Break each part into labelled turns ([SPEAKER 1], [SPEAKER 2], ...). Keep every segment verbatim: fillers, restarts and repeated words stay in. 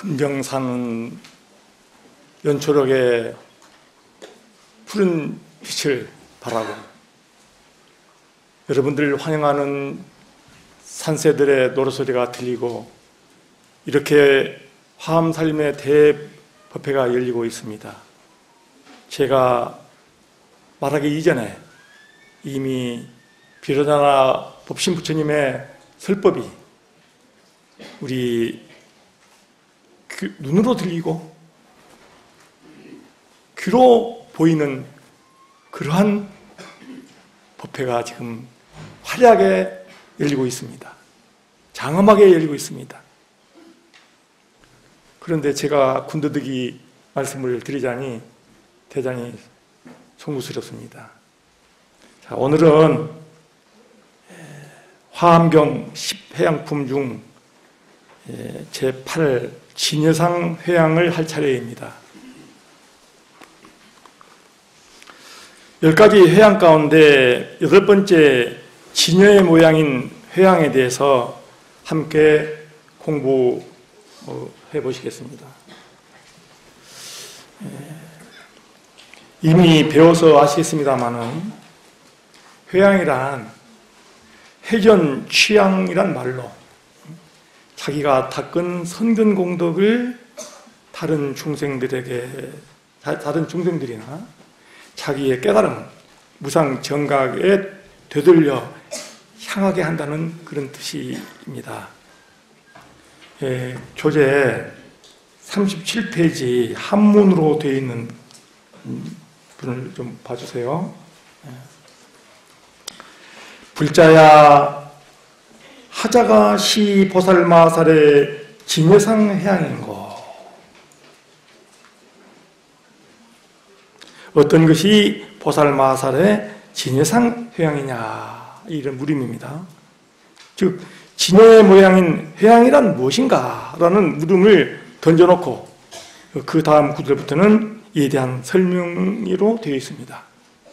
[SPEAKER 1] 금정산 연초록의 푸른 빛을 바라고 여러분들 환영하는 산새들의 노래소리가 들리고 이렇게 화엄살림의 대법회가 열리고 있습니다. 제가 말하기 이전에 이미 비로자나 법신부처님의 설법이 우리 귀, 눈으로 들리고 귀로 보이는 그러한 법회가 지금 화려하게 열리고 있습니다. 장엄하게 열리고 있습니다. 그런데 제가 군더더기 말씀을 드리자니 대단히 송구스럽습니다. 자, 오늘은 화엄경 십 회양품 중 제팔 진여상 회양을 할 차례입니다. 열 가지 회양 가운데 여덟 번째 진여의 모양인 회양에 대해서 함께 공부해 보시겠습니다. 이미 배워서 아시겠습니다마는 회양이란 회전 취향이란 말로 자기가 닦은 선근 공덕을 다른 중생들에게 다른 중생들이나 자기의 깨달음, 무상 정각에 되돌려 향하게 한다는 그런 뜻입니다. 예, 교재 삼십칠 페이지 한문으로 되어 있는 분을 좀 봐주세요. 불자야 하자가 시 보살마살의 진여상 회양인고 어떤 것이 보살마살의 진여상 회양이냐 이런 물음입니다. 즉 진여의 모양인 회양이란 무엇인가 라는 물음을 던져놓고 그 다음 구절부터는 이에 대한 설명으로 되어 있습니다.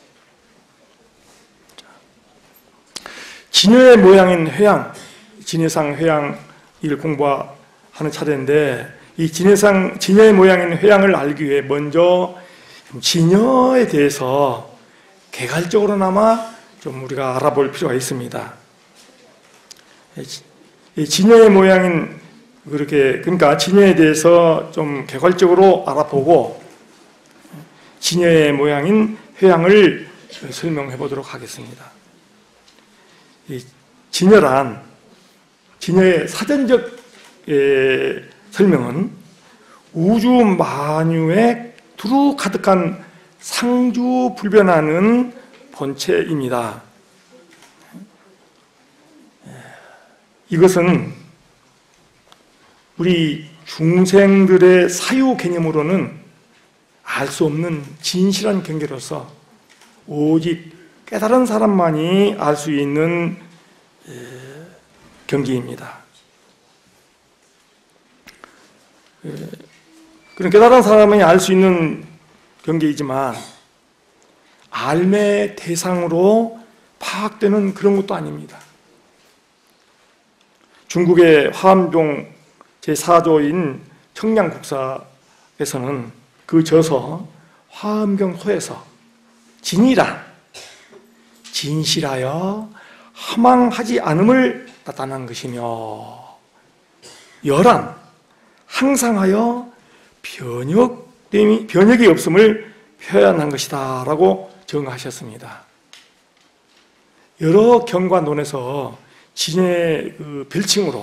[SPEAKER 1] 진여의 모양인 회양, 진여상 회양을 공부하는 차례인데 이 진여상, 진여의 모양인 회양을 알기 위해 먼저 진여에 대해서 개괄적으로나마 좀 우리가 알아볼 필요가 있습니다. 이 진여의 모양인 그렇게 그러니까 진여에 대해서 좀 개괄적으로 알아보고 진여의 모양인 회양을 설명해 보도록 하겠습니다. 이 진여란 진여의 사전적 예, 설명은 우주 만유에 두루 가득한 상주불변하는 본체입니다. 이것은 우리 중생들의 사유 개념으로는 알 수 없는 진실한 경계로서 오직 깨달은 사람만이 알 수 있는 경계입니다. 그런 깨달은 사람만이 알 수 있는 경계이지만 알매 대상으로 파악되는 그런 것도 아닙니다. 중국의 화엄종 제사 조인 청량국사에서는 그 저서 화엄경소에서 진이란 진실하여 허망하지 않음을 나타난 것이며 열한 항상하여 변혁됨이, 변혁이 없음을 표현한 것이다 라고 정하셨습니다. 여러 경과 논에서 진의 그 별칭으로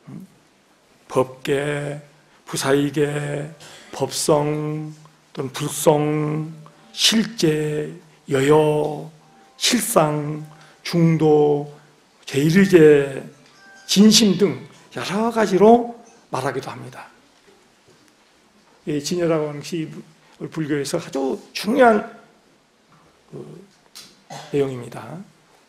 [SPEAKER 1] 법계, 부사이계, 법성, 또는 불성, 실제, 여여, 실상, 중도, 제일제, 진심 등 여러 가지로 말하기도 합니다. 이 진여라고 하는 것이 불교에서 아주 중요한 그 내용입니다.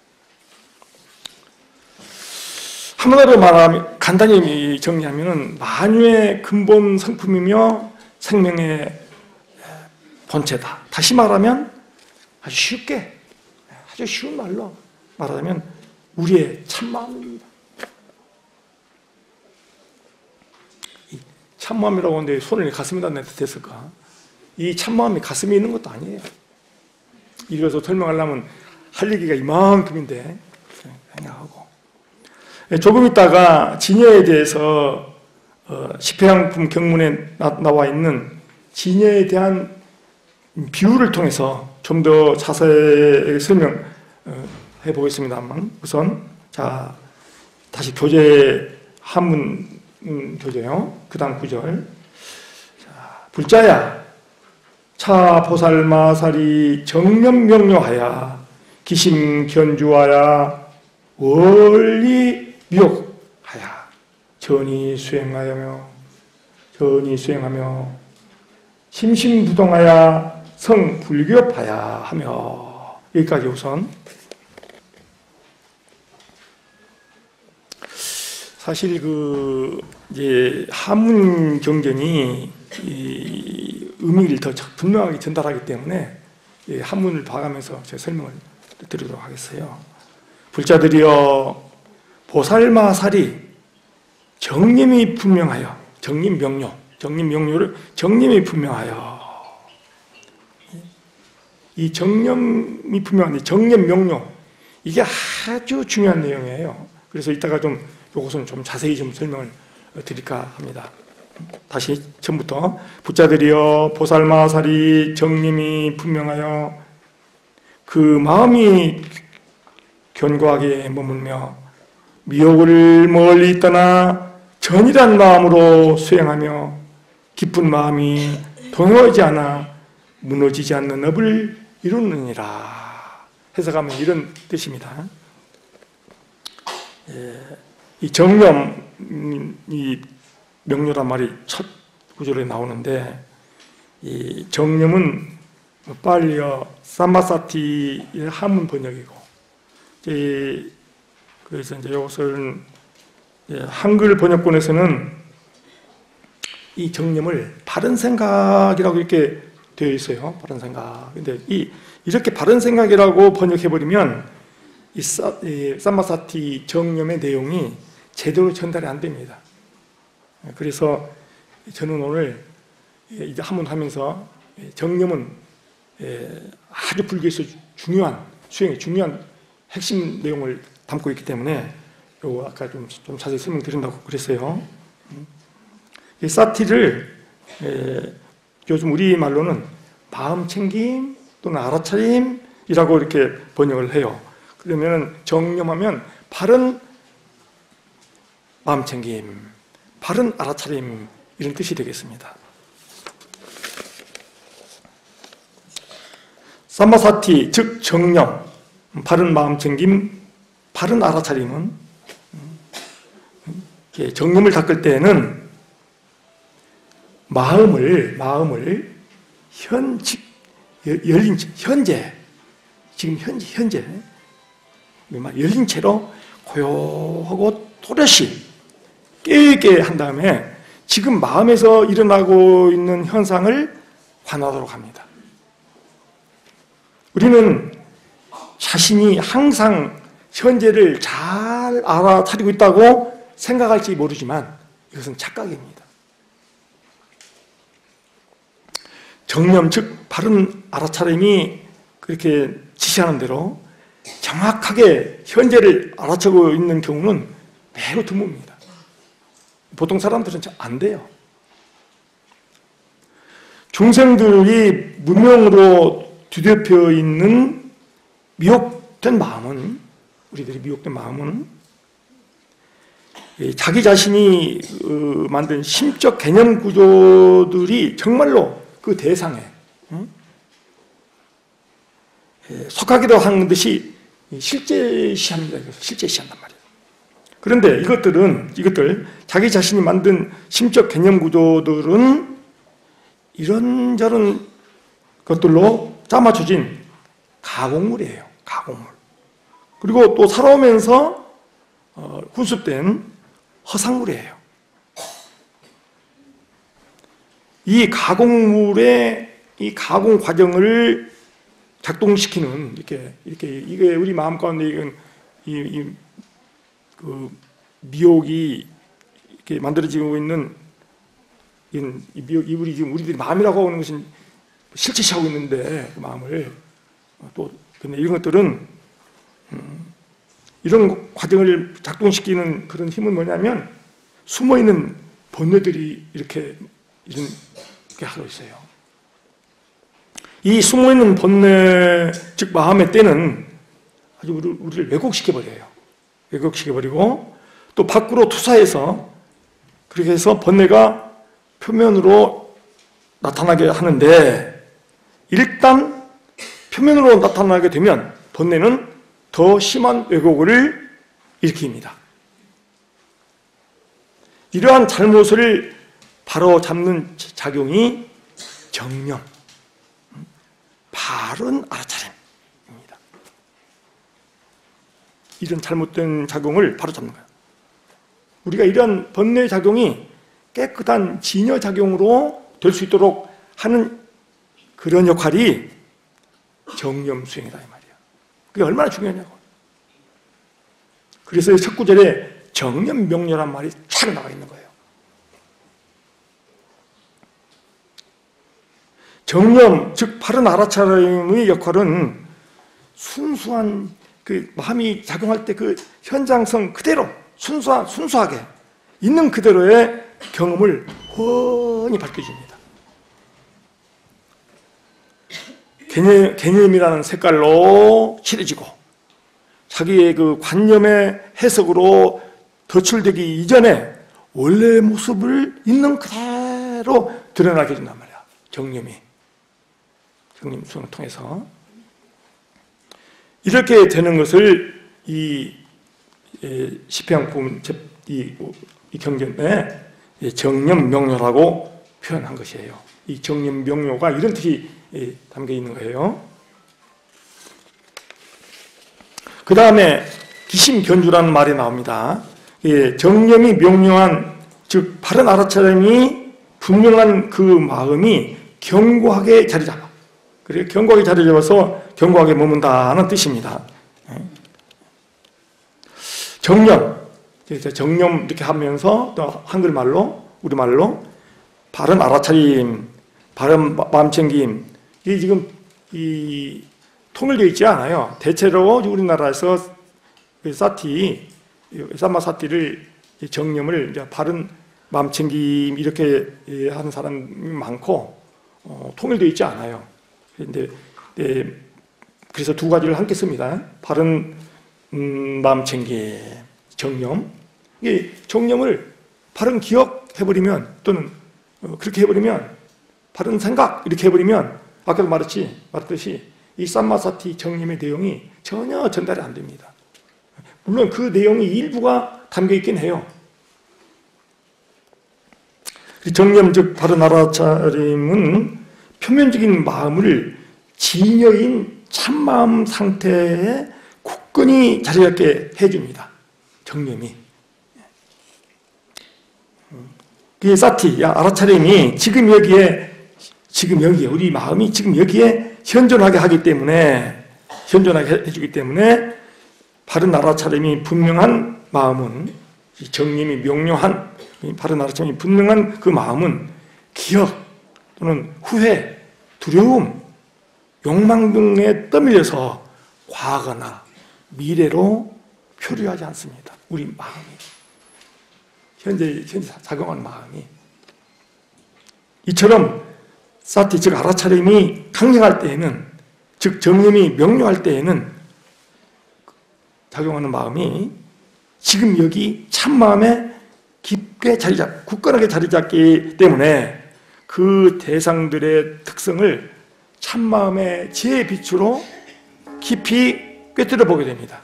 [SPEAKER 1] 한마디로 말하면 간단히 정리하면 만유의 근본 성품이며 생명의 본체다. 다시 말하면 아주 쉽게 아주 쉬운 말로 말하자면 우리의 참마음입니다. 참마음이라고 하는데 손을 가슴에다 댔을까? 이 참마음이 가슴에 있는 것도 아니에요. 이래서 설명하려면 할 얘기가 이만큼인데 생각하고, 조금 있다가 진여에 대해서 어, 십회양품 경문에 나, 나와 있는 진여에 대한 비유를 통해서 좀 더 자세히 설명해 보겠습니다만, 우선 자 다시 교재 한문 음, 교재요. 그 다음 구절. 자, 불자야, 차 보살마살이 정념명료하야 기심 견주하야 원리 미혹하야 전이 수행하여며 전이 수행하며 심심부동하야 성불교파야 하며, 여기까지 우선. 사실 그 이제 한문 경전이 이 의미를 더 분명하게 전달하기 때문에 한문을 봐가면서 제 설명을 드리도록 하겠어요. 불자들이여, 보살마살이 정림이 분명하여, 정림명료, 정림명료를 정림이 분명하여, 이 정념이 분명한데 정념명료, 이게 아주 중요한 내용이에요. 그래서 이따가 좀 이것은 좀 자세히 좀 설명을 드릴까 합니다. 다시 처음부터. 불자들이여, 보살마살이 정림이 분명하여 그 마음이 견고하게 머물며 미혹을 멀리 떠나 전이란 마음으로 수행하며 깊은 마음이 동요하지 않아 무너지지 않는 업을 이루느니라. 해석하면 이런 뜻입니다. 예, 이 정념, 이 명료란 말이 첫 구절에 나오는데, 이 정념은 빨리어 삼마사티의 한문 번역이고, 이제 그래서 이제 이것을 한글 번역본에서는 이 정념을 바른 생각이라고 이렇게 되어 있어요. 바른 생각. 근데 이 이렇게 바른 생각이라고 번역해버리면 이, 사, 이 삼마사티 정념의 내용이 제대로 전달이 안 됩니다. 그래서 저는 오늘 이제 한번 하면서 정념은 아주 불교에서 중요한, 수행의 중요한 핵심 내용을 담고 있기 때문에 요거 아까 좀, 좀 자세히 설명드린다고 그랬어요. 이 사티를 에, 요즘 우리 말로는 마음챙김 또는 알아차림이라고 이렇게 번역을 해요. 그러면 정념하면 바른 마음챙김, 바른 알아차림, 이런 뜻이 되겠습니다. 삼마사티, 즉 정념, 바른 마음챙김, 바른 알아차림은 정념을 닦을 때에는 마음을 마음을 현 열린 현재 지금 현재 현재 열린 채로 고요하고 또렷이 깨있게 한 다음에 지금 마음에서 일어나고 있는 현상을 관하도록 합니다. 우리는 자신이 항상 현재를 잘 알아차리고 있다고 생각할지 모르지만 이것은 착각입니다. 정념, 즉 바른 알아차림이 그렇게 지시하는 대로 정확하게 현재를 알아차리고 있는 경우는 매우 드뭅니다. 보통 사람들은 잘 안 돼요. 중생들이 무명으로 뒤덮여 있는 미혹된 마음은, 우리들이 미혹된 마음은 자기 자신이 만든 심적 개념 구조들이 정말로 그 대상에 속하기도 한 듯이 실제시합니다. 실제시한단 말이에요. 그런데 이것들은, 이것들, 자기 자신이 만든 심적 개념 구조들은 이런저런 것들로 짜맞춰진 가공물이에요. 가공물. 그리고 또 살아오면서 어, 훈습된 허상물이에요. 이 가공물의 이 가공 과정을 작동시키는, 이렇게, 이렇게, 이게 우리 마음 가운데 이건, 이, 이, 그, 미혹이 이렇게 만들어지고 있는 이, 이, 우리 지금 우리들이 마음이라고 하는 것은 실체시하고 있는데 그 마음을 또 근데 이런 것들은 음, 이런 과정을 작동시키는 그런 힘은 뭐냐면 숨어 있는 번뇌들이 이렇게 이렇게 하고 있어요. 이 숨어 있는 번뇌 즉 마음의 때는 아주 우리, 우리를 왜곡시켜 버려요. 왜곡시켜 버리고 또 밖으로 투사해서 그렇게 해서 번뇌가 표면으로 나타나게 하는데 일단 표면으로 나타나게 되면 번뇌는 더 심한 왜곡을 일으킵니다. 이러한 잘못을 바로 잡는 작용이 정념, 바른 알아차림입니다. 이런 잘못된 작용을 바로 잡는 거예요. 우리가 이런 번뇌의 작용이 깨끗한 진여 작용으로 될 수 있도록 하는 그런 역할이 정념 수행이다 이 말이야. 그게 얼마나 중요하냐고. 그래서 첫 구절에 정념 명료란 말이 쫙 나와 있는 거예요. 정념, 즉 바른 알아차림의 역할은 순수한 그 마음이 작용할 때 그 현장성 그대로 순수한, 순수하게 있는 그대로의 경험을 훤히 밝혀줍니다. 개념, 개념이라는 색깔로 칠해지고 자기의 그 관념의 해석으로 덧출되기 이전에 원래의 모습을 있는 그대로 드러나게 해준단 말이야. 정념이. 정념 수행을 통해서. 이렇게 되는 것을 이 시편 부분, 이, 이 경전에 정념 명료라고 표현한 것이에요. 이 정념 명료가 이런 뜻이 담겨 있는 거예요. 그 다음에 기심견주라는 말이 나옵니다. 정념이 명료한, 즉 바른 알아차림이 분명한 그 마음이 견고하게 자리 잡아. 그래 견고하게 자리 잡아서 견고하게 머문다는 뜻입니다. 정념, 정념 이렇게 하면서 또 한글말로, 우리말로 바른 알아차림, 바른 마음챙김, 이게 지금 이 통일되어 있지 않아요. 대체로 우리나라에서 사티, 삼마사티를 정념을 이제 바른 마음챙김 이렇게 하는 사람이 많고 어, 통일되어 있지 않아요. 그런데 네, 그래서 두 가지를 함께 씁니다. 바른 음, 마음챙김, 정념. 이 정념을 바른 기억해버리면 또는 어, 그렇게 해버리면 바른 생각 이렇게 해버리면 아까도 말했지 말했듯이 이 삼마사티 정념의 내용이 전혀 전달이 안 됩니다. 물론 그 내용이 일부가 담겨 있긴 해요. 정념 즉 바른 알아차림은 표면적인 마음을 진여인 참마음 상태에 굳건히 자리 잡게 해줍니다. 정념이. 그 사티, 알아차림이 지금 여기에, 지금 여기에, 우리 마음이 지금 여기에 현존하게 하기 때문에, 현존하게 해주기 때문에, 바른 알아차림이 분명한 마음은, 정념이 명료한, 바른 알아차림이 분명한 그 마음은 기억 또는 후회, 두려움, 욕망 등에 떠밀려서 과거나 미래로 표류하지 않습니다. 우리 마음이. 현재, 현재 작용하는 마음이. 이처럼 사티, 즉 알아차림이 강력할 때에는, 즉 정념이 명료할 때에는 작용하는 마음이 지금 여기 참마음에 깊게 자리 잡, 굳건하게 자리 잡기 때문에 그 대상들의 특성을 참마음의 지혜의 빛으로 깊이 꿰뚫어 보게 됩니다.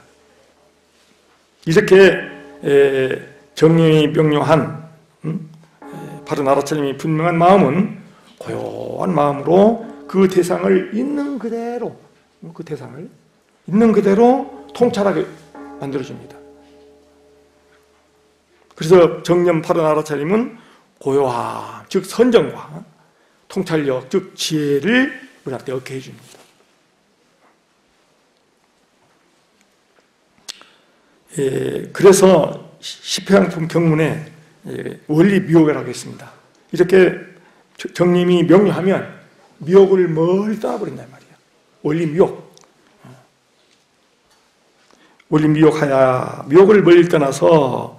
[SPEAKER 1] 이렇게 정념이 명료한 음? 바른 알아차림이 분명한 마음은 고요한 마음으로 그 대상을 있는 그대로 그 대상을 있는 그대로 통찰하게 만들어줍니다. 그래서 정념 바른 알아차림은 고요함, 즉 선정과 통찰력, 즉 지혜를 우리한테 얻게 해줍니다. 예, 그래서 시편품 경문에 예, 원리 미호회라고 했습니다. 이렇게 정님이 명료하면 미혹을 멀리 떠나버린단 말이에요. 원리 미혹. 원리 미혹하야 미혹을 멀리 떠나서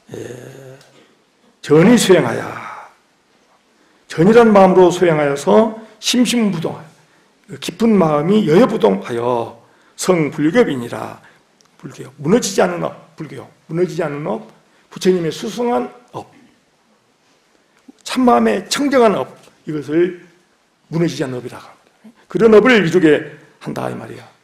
[SPEAKER 1] 전이 수행하야 전이란 마음으로 수행하여서 심심무동하여 깊은 마음이 여여부동하여 성불교비니라. 불교 무너지지 않는 업, 불교 무너지지 않는 업, 부처님의 수승한 업, 참마음의 청정한 업, 이것을 무너지지 않는 업이라고 합니다. 그런 업을 이루게 한다 이 말이에요.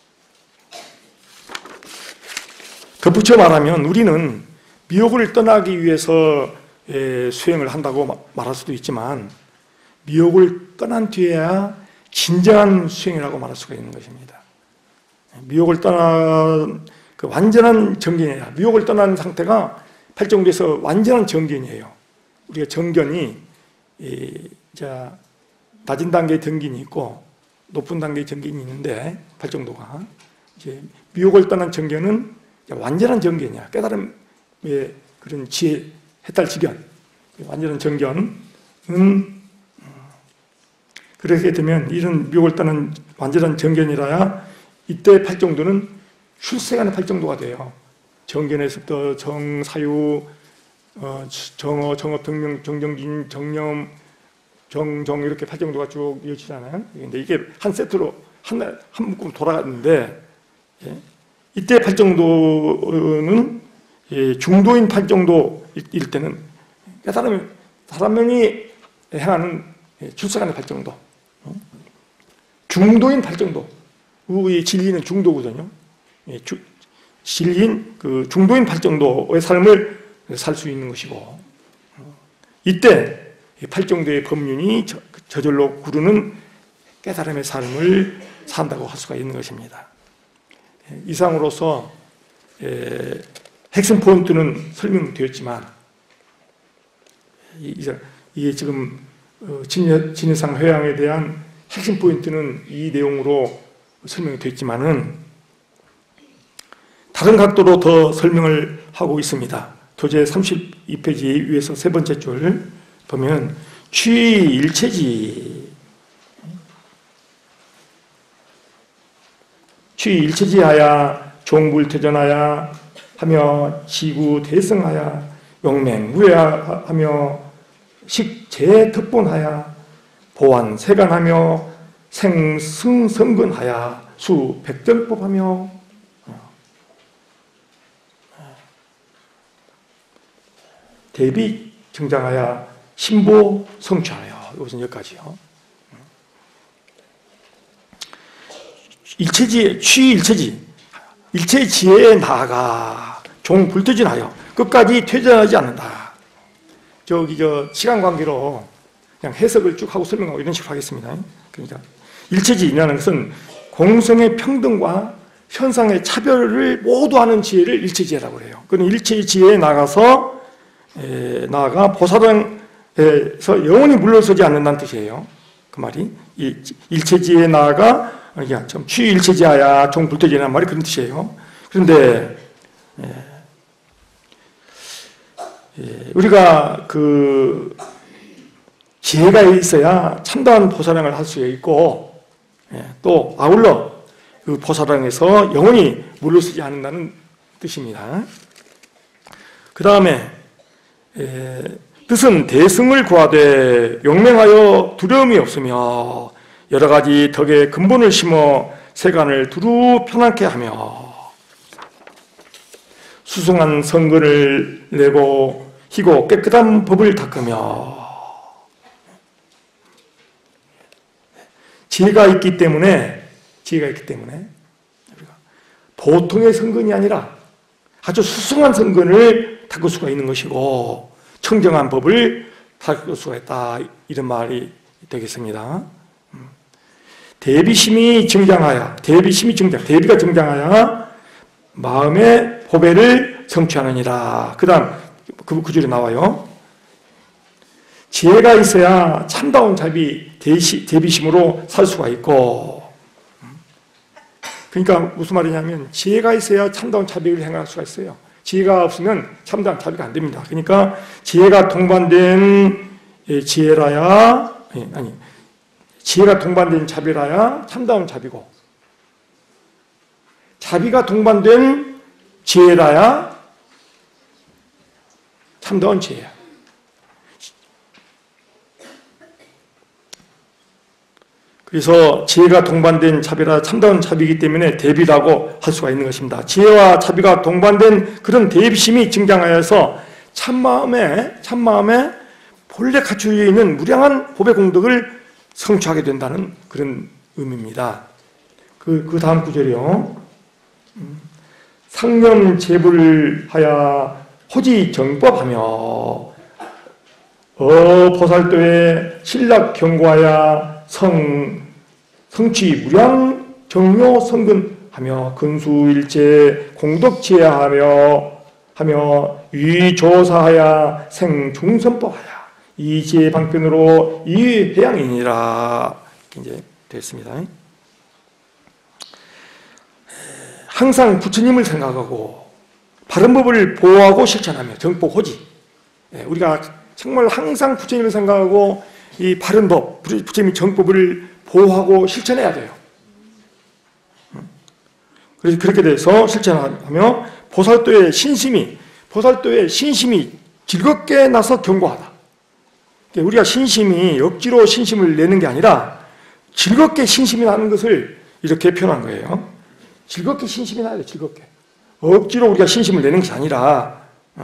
[SPEAKER 1] 덧붙여 말하면 우리는 미혹을 떠나기 위해서 수행을 한다고 말할 수도 있지만 미혹을 떠난 뒤에야 진정한 수행이라고 말할 수가 있는 것입니다. 미혹을 떠난 그 완전한 정견이야. 미혹을 떠난 상태가 팔정도에서 완전한 정견이에요. 우리가 정견이 이, 자, 낮은 단계의 정견이 있고 높은 단계의 정견이 있는데 팔정도가 이제 미혹을 떠난 정견은 완전한 정견이야. 깨달음의 그런 지혜, 해탈지견, 완전한 정견은 그렇게 되면 이런 미혹을 떠난 완전한 정견이라야 이때 팔정도는 출세간의 팔정도가 돼요. 정견에서부터 정, 사유, 어, 정어, 정업, 정명, 정정진, 정념, 정정 이렇게 팔정도가 쭉 이어지잖아요. 근데 이게 한 세트로 한, 한 묶음 돌아갔는데 예. 이때 팔정도는 예, 중도인 팔정도일 때는 깨달음이 사람이 행하는 출세간의 팔정도, 중도인 팔정도, 이 진리는 중도거든요. 예, 주, 진리인 그 중도인 팔정도의 삶을 살 수 있는 것이고, 이때 팔정도의 법륜이 저, 저절로 구르는 깨달음의 삶을 산다고 할 수가 있는 것입니다. 이상으로서 에, 핵심 포인트는 설명되었지만 이제 이게 지금 진해상 회양에 대한 핵심 포인트는 이 내용으로 설명이 됐지만은 다른 각도로 더 설명을 하고 있습니다. 도제 삼십이 페이지 위에서 세 번째 줄 보면 취일체지 취일체지하야 종불퇴전하야 하며 지구 대승하야 용맹무해하며 식재특본하야 보완 세간하며 생승성근하야 수백전법하며 대비 정장하야 신보 성취하여 이것은 여기까지요. 일체지, 취일체지, 일체의 지혜에 나아가 종불퇴진하여 끝까지 퇴전하지 않는다. 저기 저 시간 관계로 그냥 해석을 쭉 하고 설명하고 이런 식으로 하겠습니다. 그러니까 일체지라는 것은 공성의 평등과 현상의 차별을 모두 하는 지혜를 일체지혜라고 해요. 그는 일체의 지혜에 나가서 에, 나아가 보살원에서 영원히 물러서지 않는다는 뜻이에요. 그 말이 이 일체지혜에 나아가 좀 취일체지하야 종불퇴진이라는 말이 그런 뜻이에요. 그런데 에, 에, 우리가 그 지혜가 있어야 참다운 보살행을 할 수 있고 에, 또 아울러 그 보살행에서 영원히 물러서지 않는다는 뜻입니다. 그 다음에 뜻은 대승을 구하되 용맹하여 두려움이 없으며 여러 가지 덕의 근본을 심어 세간을 두루 편안케 하며 수승한 성근을 내고 희고 깨끗한 법을 닦으며 지혜가 있기 때문에 지혜가 있기 때문에 보통의 성근이 아니라 아주 수승한 성근을 닦을 수가 있는 것이고 청정한 법을 닦을 수가 있다, 이런 말이 되겠습니다. 대비심이 정장하여 대비심이 정장 대비가 정장하여 마음의 보배를 성취하느니라. 그 다음 그, 그 줄에 나와요. 지혜가 있어야 참다운 자비 대시, 대비심으로 살 수가 있고, 그러니까 무슨 말이냐면 지혜가 있어야 참다운 자비를 행할 수가 있어요. 지혜가 없으면 참다운 자비가 안 됩니다. 그러니까 지혜가 동반된 지혜라야, 아니, 지혜가 동반된 자비라야 참다운 자비고, 자비가 동반된 지혜라야 참다운 지혜야. 그래서 지혜가 동반된 자비라 참다운 자비이기 때문에 대비라고 할 수가 있는 것입니다. 지혜와 자비가 동반된 그런 대비심이 증장하여서 참마음에 참마음에 본래 갖추어 있는 무량한 법의 공덕을 성취하게 된다는 그런 의미입니다. 그, 그 다음 구절이요. 상념 제불하야 호지 정법하며 어 보살도에 신락 경고하야 성, 성취 무량 정묘 성근하며 근수일체 공덕지혜하며 하며 위조사하야 생중선법하야 이지혜 방편으로 이회양이니라. 이제 됐습니다. 항상 부처님을 생각하고 바른 법을 보호하고 실천하며 정법 호지. 우리가 정말 항상 부처님을 생각하고 이 바른 법, 부처님의 정법을 보호하고 실천해야 돼요. 그래서 그렇게 돼서 실천하며 보살도의 신심이, 보살도의 신심이 즐겁게 나서 경고하다. 우리가 신심이 억지로 신심을 내는 게 아니라 즐겁게 신심이 나는 것을 이렇게 표현한 거예요. 즐겁게 신심이 나야 돼, 즐겁게. 억지로 우리가 신심을 내는 것이 아니라,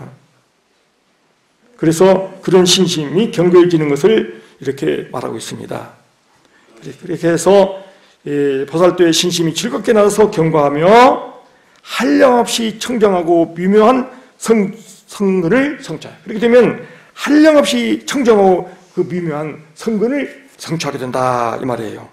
[SPEAKER 1] 그래서 그런 신심이 견고해지는 것을 이렇게 말하고 있습니다. 그렇게 해서 보살도의 신심이 즐겁게 나서 경고하며 한량없이 청정하고 미묘한 성, 성근을 성취하여. 그렇게 되면 한량없이 청정하고 그 미묘한 성근을 성취하게 된다, 이 말이에요.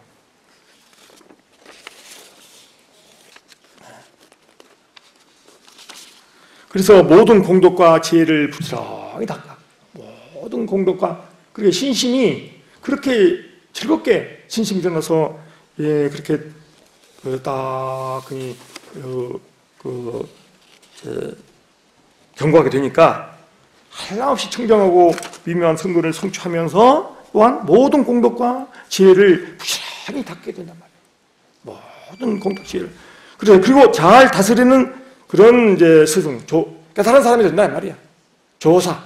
[SPEAKER 1] 그래서 모든 공덕과 지혜를 부지런히 닦아. 모든 공덕과, 그렇게 신심이 그렇게 즐겁게 신심이 일어나서, 예, 그렇게, 그, 딱, 그, 그, 그, 그 경고하게 되니까 한량없이 청정하고 미묘한 성근을 성취하면서 또한 모든 공덕과 지혜를 부지런히 닦게 된단 말이에요. 모든 공덕 지혜를. 그래서, 그리고 잘 다스리는 그런 이제 스승, 조, 깨달은 사람이 된다, 이 말이야. 조사.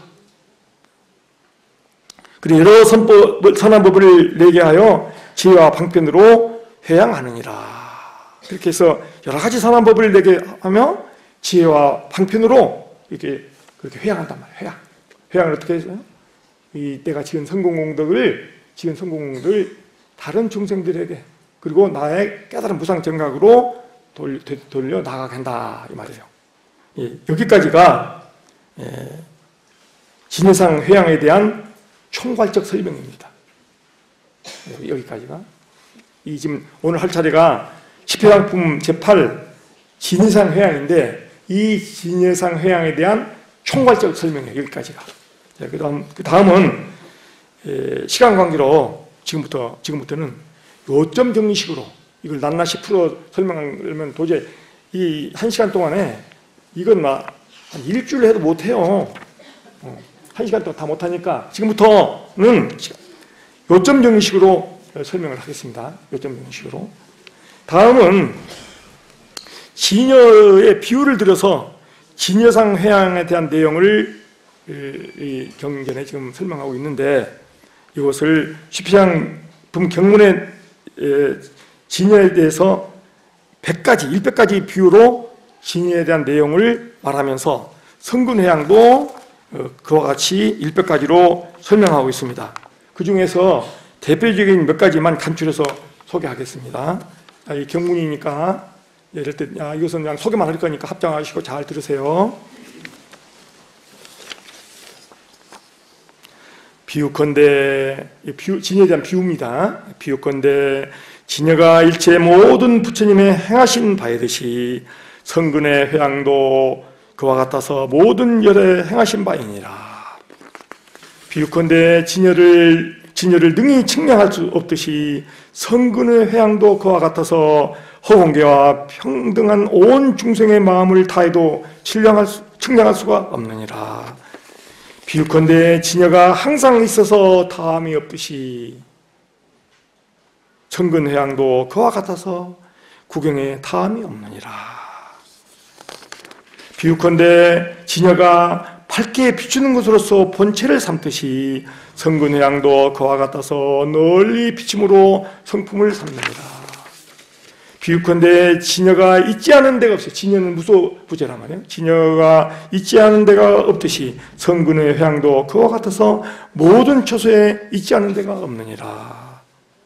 [SPEAKER 1] 그리고 여러 선법, 선한 법을 내게 하여 지혜와 방편으로 회양하느니라. 그렇게 해서 여러 가지 선한 법을 내게 하며 지혜와 방편으로 이렇게 그렇게 회양한단 말이야. 회양. 회양을 어떻게 해서요? 이 내가 지은 성공공덕을, 지은 성공공덕을 다른 중생들에게, 그리고 나의 깨달은 무상 정각으로 돌려, 돌려 나가게 한다, 이 말이에요. 예, 여기까지가 예, 진해상 회양에 대한 총괄적 설명입니다. 예, 여기까지가. 이 지금 오늘 할 차례가 십회양품 제팔 진해상 회양인데, 이 진해상 회양에 대한 총괄적 설명이에요. 여기까지가. 자, 그 다음, 그 다음은 예, 시간 관계로 지금부터, 지금부터는 요점 정리식으로 이걸 낱낱이 풀어 설명하면 도저히 이 한 시간 동안에 이건 막 한 일주일 해도 못해요. 어, 한 시간 동안 다 못하니까 지금부터는 요점 정리식으로 설명을 하겠습니다. 요점 정리식으로. 다음은 진여의 비유를 들어서 진여상 회양에 대한 내용을 이 경전에 지금 설명하고 있는데, 이것을 십회양품 경문의 진여에 대해서 백 가지, 백 가지 비유로 진여에 대한 내용을 말하면서 성근회양도 그와 같이 백 가지로 설명하고 있습니다. 그 중에서 대표적인 몇 가지만 간추려서 소개하겠습니다. 이 경문이니까 예를 들 야, 이것은 그냥 소개만 할 거니까 합장하시고 잘 들으세요. 비유컨대, 비유, 진여에 대한 비유입니다. 비유컨대 진여가 일체 모든 부처님의 행하신 바이듯이 성근의 회양도 그와 같아서 모든 열에 행하신 바이니라. 비유컨대 진여를 진여를 능히 측량할 수 없듯이 성근의 회양도 그와 같아서 허공계와 평등한 온 중생의 마음을 다해도 측량할, 수, 측량할 수가 없느니라. 비유컨대 지녀가 항상 있어서 다함이 없듯이 천근회양도 그와 같아서 구경에 다함이 없느니라. 비유컨대 지녀가 밝게 비추는 것으로서 본체를 삼듯이 성근회양도 그와 같아서 널리 비침으로 성품을 삼느니라. 비유컨대 지녀가 있지 않은 데가 없어요. 지녀는 무소부재란 말이에요. 지녀가 있지 않은 데가 없듯이 성근의 회양도 그와 같아서 모든 처소에 있지 않은 데가 없느니라.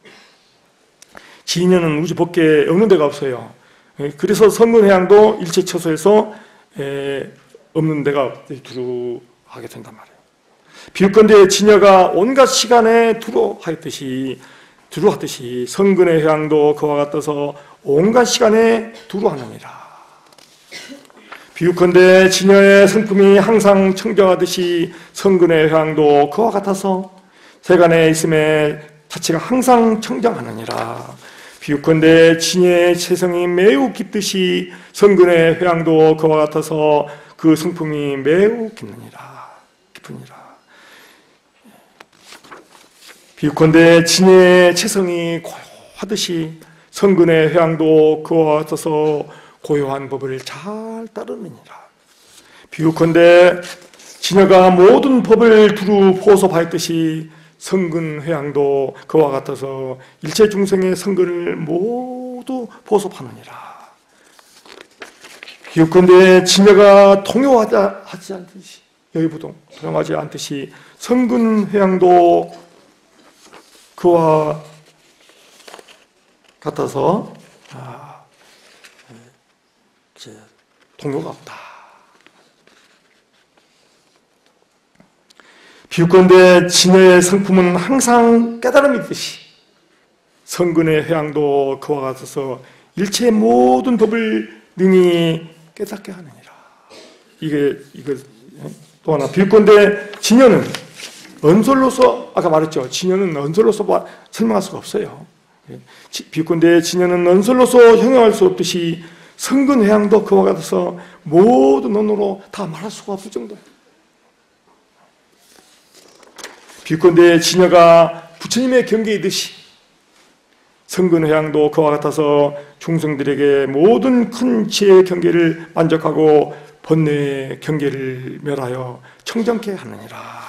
[SPEAKER 1] 지녀는 우주 밖에 없는 데가 없어요. 그래서 성근회양도 일체 처소에서 없는 데가 두루하게 된단 말이에요. 비유컨대 지녀가 온갖 시간에 두루하였듯이 두루하듯이 성근의 회양도 그와 같아서 온갖 시간에 두루하느니라. 비유컨대 지녀의 성품이 항상 청정하듯이 성근의 회양도 그와 같아서 세간에 있음에 자체가 항상 청정하느니라. 비유컨대 지녀의 체성이 매우 깊듯이 성근의 회양도 그와 같아서 그 성품이 매우 깊느니라. 깊으니라. 비유컨대 지녀의 체성이 고요하듯이 성근의 회양도 그와 같아서 고요한 법을 잘 따르느니라. 비유컨대 지녀가 모든 법을 두루 보섭하였듯이 성근 회양도 그와 같아서 일체 중생의 성근을 모두 보섭하느니라. 비유컨대 지녀가 통용하지 않듯이 여의부동 통용하지 않듯이 성근 회양도 그와 같아서 아, 이제 동요가 없다. 비유컨대 지녀의 성품은 항상 깨달음이 있듯이 성근의 회양도 그와 같아서 일체 모든 법을 능히 깨닫게 하느니라. 이게 이거 또 하나 비유컨대 지녀는 언설로서 아까 말했죠. 지녀는 언설로서 설명할 수가 없어요. 비유컨대 지녀는 언설로서 형용할 수 없듯이 성근회양도 그와 같아서 모든 언어로 다 말할 수가 없을 정도예요. 비유컨대 지녀가 부처님의 경계이듯이 성근회양도 그와 같아서 중생들에게 모든 큰 지혜의 경계를 만족하고 번뇌의 경계를 멸하여 청정케 하느니라.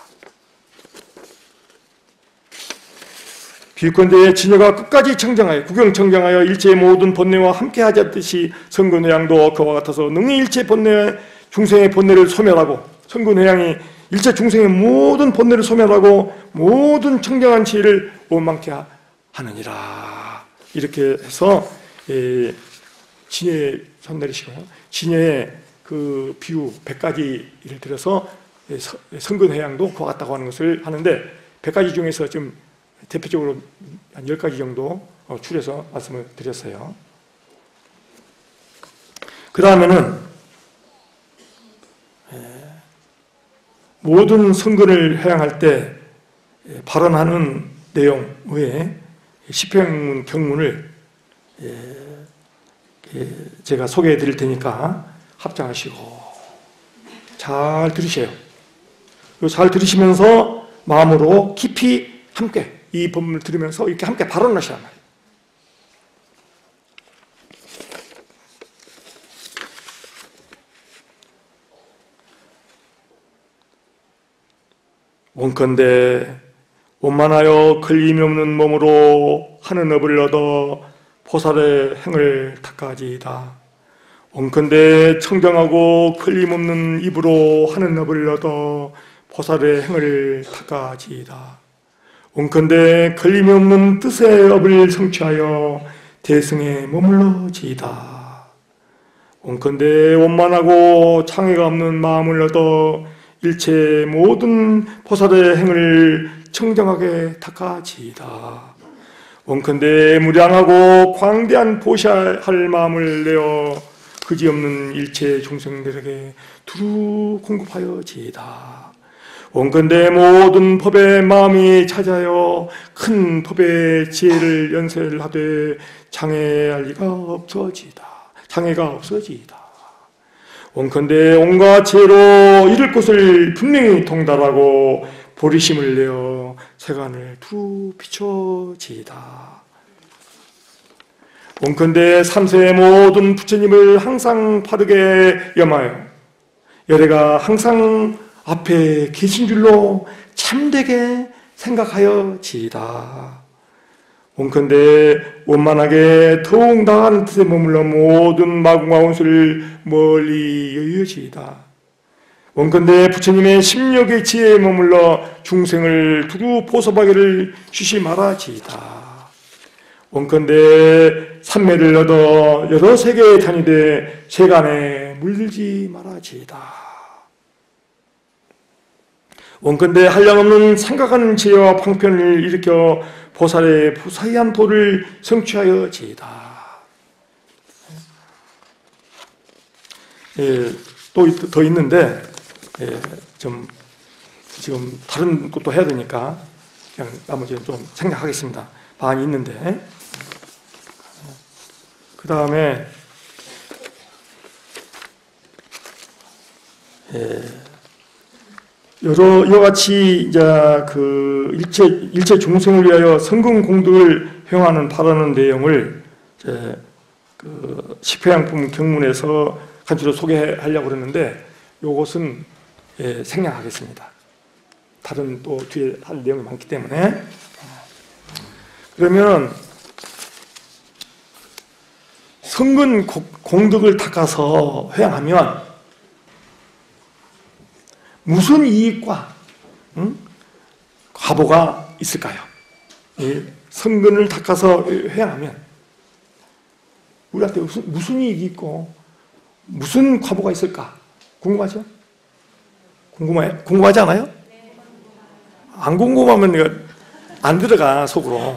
[SPEAKER 1] 비유컨대 지녀가 끝까지 청정하여 구경 청정하여 일체의 모든 번뇌와 함께하지 않듯이 성근회양도 그와 같아서 능히 일체 번뇌 중생의 번뇌를 소멸하고 성근회양이 일체 중생의 모든 번뇌를 소멸하고 모든 청정한 지혜를 원망케 하느니라. 이렇게 해서 예, 진의 손 내리시고요. 진의 그 비유 백 가지를 들어서 예, 성근회양도 그와 같다고 하는 것을 하는데 백 가지 중에서 좀 대표적으로 한 열 가지 정도 추려서 말씀을 드렸어요. 그 다음에는 모든 성근을 회양할 때 발언하는 내용 외에 시편 경문을 제가 소개해 드릴 테니까 합장하시고 잘 들으세요. 잘 들으시면서 마음으로 깊이 함께 이 법문을 들으면서 이렇게 함께 발언하시란 말이에요. 원컨대 원만하여 걸림이 없는 몸으로 하는 업을 얻어 보살의 행을 닦아지이다. 원컨대 청정하고 걸림없는 입으로 하는 업을 얻어 보살의 행을 닦아지이다. 원컨대 걸림이 없는 뜻의 업을 성취하여 대승에 머물러지이다. 원컨대 원만하고 창의가 없는 마음을 얻어 일체 모든 보살의 행을 청정하게 닦아지이다. 원컨대 무량하고 광대한 보시할 마음을 내어 그지없는 일체 중생들에게 두루 공급하여 지이다. 원컨대 모든 법의 마음이 찾아여 큰 법의 지혜를 연세를 하되 장애할 리가 없어지이다. 장애가 없어지이다. 원컨대 온갖 죄로 이를 것을 분명히 통달하고 보리심을 내어 세간을 두루 비춰지이다. 원컨대 삼세의 모든 부처님을 항상 바르게 염하여 열애가 항상 앞에 계신 줄로 참되게 생각하여 지이다. 원컨대 원만하게 더욱 나아가는 뜻에 머물러 모든 마궁과 원수를 멀리 여의지이다. 원컨대 부처님의 심력의 지혜에 머물러 중생을 두루 보섭하기를 쉬지 말아지이다. 원컨대 삼매를 얻어 여러 세계에 다니되 세간에 물들지 말아지이다. 원컨대 한량없는 생각하는 지혜와 방편을 일으켜 보살의 부사의한 도를 성취하여 지이다. 예, 또 더 있는데 예, 좀 지금 다른 것도 해야 되니까 그냥 나머지는 좀 생략하겠습니다. 많이 있는데 그 다음에 예, 여러 이와 같이 이제 그 일체 일체 중생을 위하여 성공 공덕을 행하는 바라는 내용을 이제 그 십회양품 경문에서 간추려 소개하려고 그랬는데 이것은 예, 생략하겠습니다. 다른 또 뒤에 할 내용이 많기 때문에. 그러면 성근 공덕을 닦아서 회양하면 무슨 이익과 응? 과보가 있을까요? 예, 성근을 닦아서 회양하면 우리한테 무슨, 무슨 이익이 있고 무슨 과보가 있을까? 궁금하죠? 궁금해, 궁금하지 않아요? 안 궁금하면 내가 안 들어가 속으로.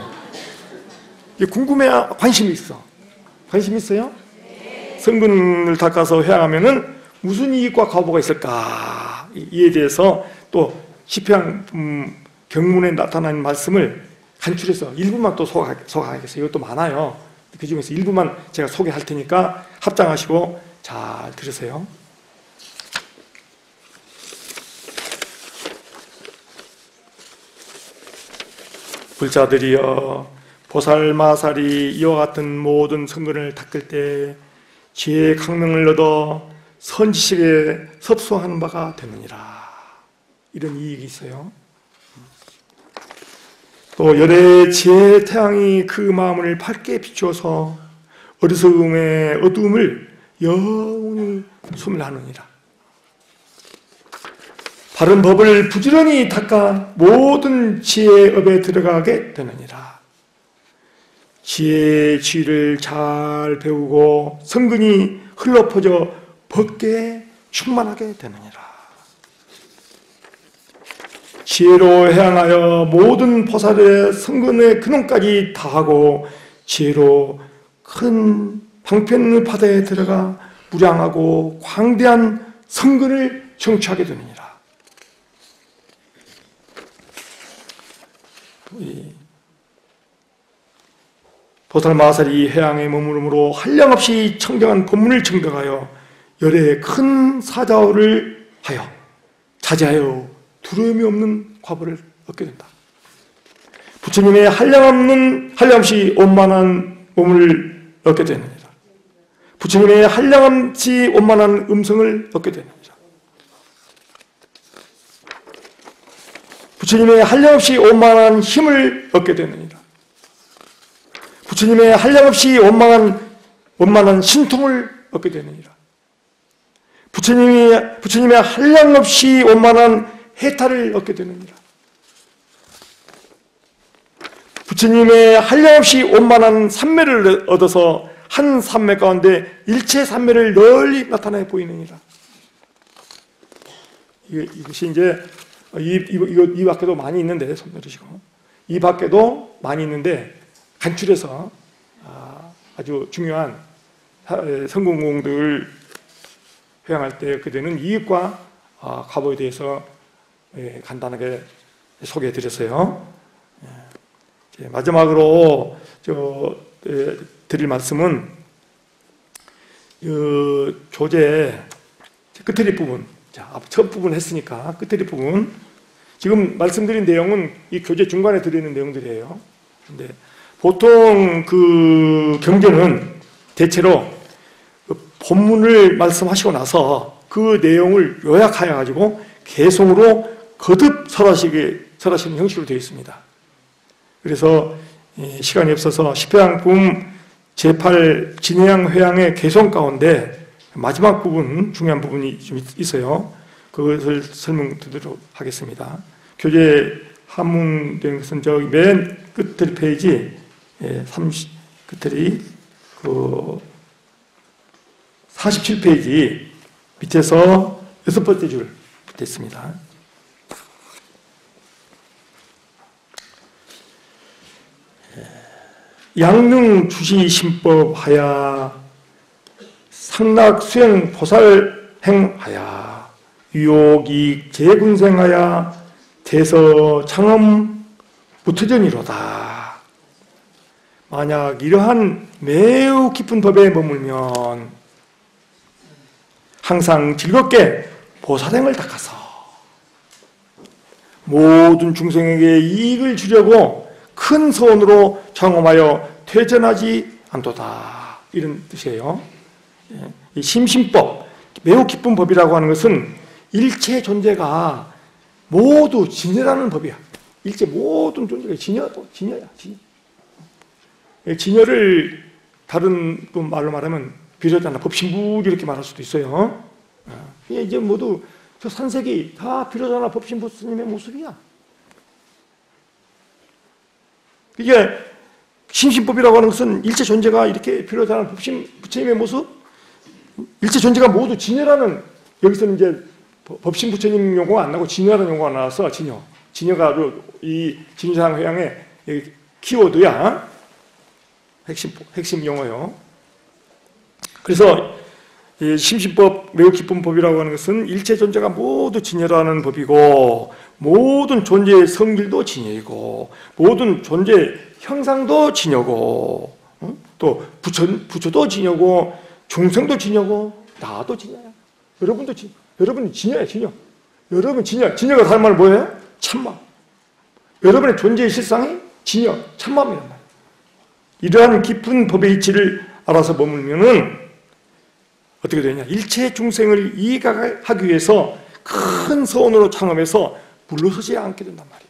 [SPEAKER 1] 궁금해야 관심이 있어. 관심 있어요? 성근을 닦아서 회양하면은 무슨 이익과 과보가 있을까? 이에 대해서 또 십회양 음, 경문에 나타난 말씀을 간추려서 일부만 또 소개하겠어요. 이것도 많아요. 그 중에서 일부만 제가 소개할 테니까 합장하시고 잘 들으세요. 불자들이여, 보살마살이 이와 같은 모든 성근을 닦을 때 지혜의 강명을 얻어 선지식에 섭수하는 바가 되느니라. 이런 이익이 있어요. 또 열의 지혜의 태양이 그 마음을 밝게 비추어서 어리석음의 어두움을 영원히 소멸하느니라. 바른 법을 부지런히 닦아 모든 지혜의 업에 들어가게 되느니라. 지혜의 지위를 잘 배우고 성근이 흘러퍼져 법계에 충만하게 되느니라. 지혜로 해양하여 모든 보살의 성근의 근원까지 다하고 지혜로 큰 방편의 바다에 들어가 무량하고 광대한 성근을 청취하게 되느니라. 보살마살이 해양에 머무름으로 한량없이 청정한 법문을 청정하여 열의 큰 사자오를 하여 자제하여 두려움이 없는 과보를 얻게 된다. 부처님의 한량없는 한량없이 원만한 몸을 얻게 되느니라. 부처님의 한량없이 원만한 음성을 얻게 되느니라. 부처님의 한량없이 원만한 힘을 얻게 되느니라. 부처님의 한량없이 원만한 원만한 신통을 얻게 되느니라. 부처님이 부처님의 한량없이 원만한 해탈을 얻게 되느니라. 부처님의 한량없이 원만한 삼매를 얻어서 한 삼매 가운데 일체 삼매를 널리 나타내 보이느니라. 이것이 이제 이, 이, 이, 이 밖에도 많이 있는데, 손 내리시고. 이 밖에도 많이 있는데, 간추려서 아주 중요한 성공공덕을 회양할 때 얻게 되는 이익과 과보에 대해서 간단하게 소개해 드렸어요. 마지막으로 저 드릴 말씀은 조제 끝트리 부분. 자, 첫 부분 했으니까 끝트리 부분. 지금 말씀드린 내용은 이 교재 중간에 들어있는 내용들이에요. 근데 보통 그 경전은 대체로 그 본문을 말씀하시고 나서 그 내용을 요약하여 가지고 개송으로 거듭 설하시게 설하시는 형식으로 되어 있습니다. 그래서 시간이 없어서 십회양품 제팔 진해양 회양의 개송 가운데 마지막 부분, 중요한 부분이 좀 있어요. 그것을 설명드리도록 하겠습니다. 교재 한문된 것은 저기 맨 끝들 페이지 삼십 끝들이 그 사십칠 페이지 밑에서 여섯 번째 줄 붙어 있습니다. 양릉 주시 신법 하야 상락 수행 보살 행하야 유욕이 재군생하야 대서 창엄 무투전이로다. 만약 이러한 매우 깊은 법에 머물면 항상 즐겁게 보살행을 닦아서 모든 중생에게 이익을 주려고 큰 소원으로 창엄하여 퇴전하지 않도다. 이런 뜻이에요. 이 심신법, 매우 기쁜 법이라고 하는 것은 일체 존재가 모두 진여라는 법이야. 일체 모든 존재가 진여, 진여야. 진여. 진여를 다른 말로 말하면 비로자나 법신부 이렇게 말할 수도 있어요. 이제 모두 저 산색이 다 비로자나 법신부 스님의 모습이야. 이게 심신법이라고 하는 것은 일체 존재가 이렇게 비로자나 법신 부처님의 모습, 일체 존재가 모두 진여라는, 여기서는 이제 법신 부처님 용어가 안 나고 진여라는 용어가 나와서 진여. 진여가 이 진유상 회양의 키워드야. 핵심, 핵심 용어요. 그래서 이 심신법, 매우 기쁜 법이라고 하는 것은 일체 존재가 모두 진여라는 법이고, 모든 존재의 성질도 진여이고, 모든 존재의 형상도 진여고, 또 부처, 부처도 진여고, 중생도 진여고, 나도 진여야. 여러분도 진, 여러분이 진여야, 진여. 여러분 진여. 진여가 다른 말은 뭐예요? 참마. 여러분의 존재의 실상이 진여, 참마입니다. 이러한 깊은 법의 이치를 알아서 머물면은 어떻게 되냐? 일체 중생을 이해하기 위해서 큰 소원으로 창업해서 물러서지 않게 된단 말이에요.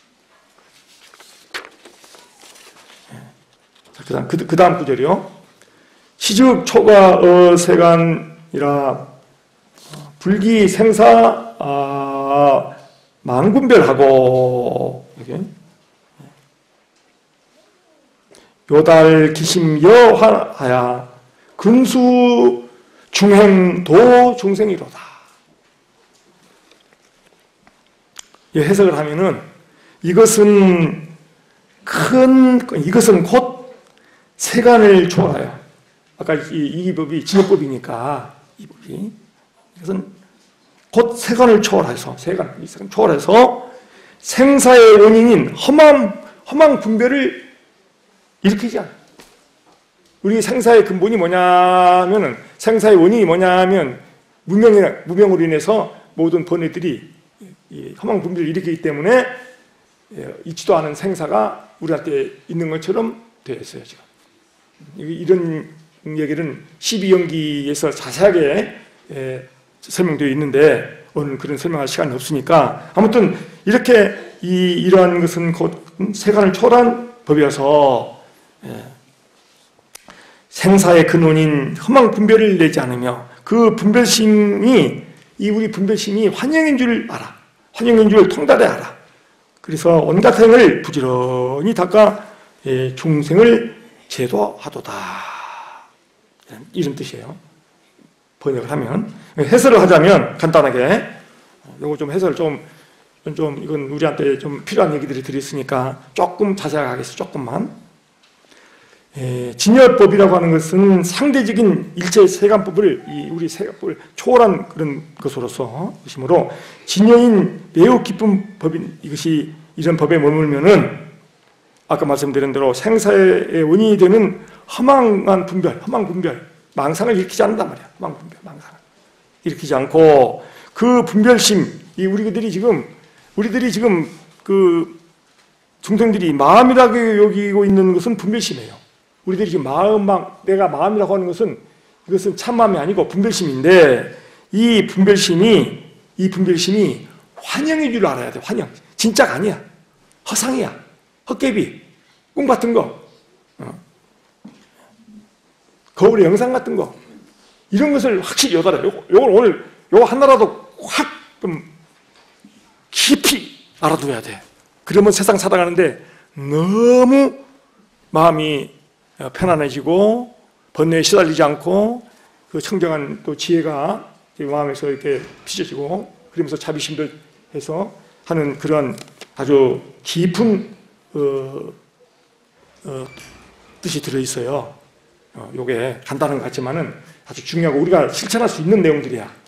[SPEAKER 1] 자, 그 다음, 그, 그 다음 구절이요. 시즉 초가 어세간이라 불기 생사 아, 망분별하고 이렇게 요달 기심 여하야 근수 중행 도 중생이로다. 이 해석을 하면은 이것은 큰 이것은 곧 세간을 초월해요. 아까 이, 이 법이 진여법이니까 이 법이 이것은 곧 세간을 초월해서 세간 이 세간 초월해서 생사의 원인인 험한 험한 분별을 일으키지 않아요. 우리 생사의 근본이 뭐냐면은 생사의 원인이 뭐냐면 무명이나 무명으로 인해서 모든 번뇌들이 이 험한 분별을 일으키기 때문에 있지도 않은 생사가 우리한테 있는 것처럼 되어 있어요. 지금 이런 얘기는 십이연기에서 자세하게 설명되어 있는데 오늘 그런 설명할 시간이 없으니까 아무튼 이렇게 이 이러한 것은 곧 세간을 초월한 법이어서 생사의 근원인 험한 분별을 내지 않으며 그 분별심이 이 우리 분별심이 환영인 줄 알아. 환영인 줄 통달해 알아. 그래서 온갖 행을 부지런히 닦아 중생을 제도하도다. 이런 뜻이에요. 번역을 하면. 해설을 하자면 간단하게 이거 좀 해설 좀, 좀 이건 우리한테 좀 필요한 얘기들이 들어있으니까 조금 자세하게 하겠습니다. 조금만. 예, 진여법이라고 하는 것은 상대적인 일체 세간법을 이 우리 세간법을 초월한 그런 것으로서 것이므로 진여인 매우 깊은 법인 이것이 이런 법에 머물면은 아까 말씀드린 대로 생사의 원인이 되는 허망한 분별, 허망 분별, 망상을 일으키지 않는단 말이야. 허망 분별, 망상. 일으키지 않고 그 분별심, 이 우리들이 지금 우리들이 지금 그 중생들이 마음이라고 여기고 있는 것은 분별심이에요. 우리들이 지금 마음만 내가 마음이라고 하는 것은 이것은 참마음이 아니고 분별심인데 이 분별심이 이 분별심이 환영인 줄 알아야 돼. 환영. 진짜가 아니야. 허상이야. 헛개비, 꿈 같은 거, 어. 거울의 영상 같은 거, 이런 것을 확실히 여달아. 요거, 요걸 오늘 요거 하나라도 확 좀 깊이 알아둬야 돼. 그러면 세상 살아가는데 너무 마음이 편안해지고 번뇌에 시달리지 않고 그 청정한 또 지혜가 마음에서 이렇게 빚어지고 그러면서 자비심도 해서 하는 그런 아주 깊은 어, 어, 뜻이 들어있어요. 어, 요게 간단한 것 같지만은 아주 중요하고 우리가 실천할 수 있는 내용들이야.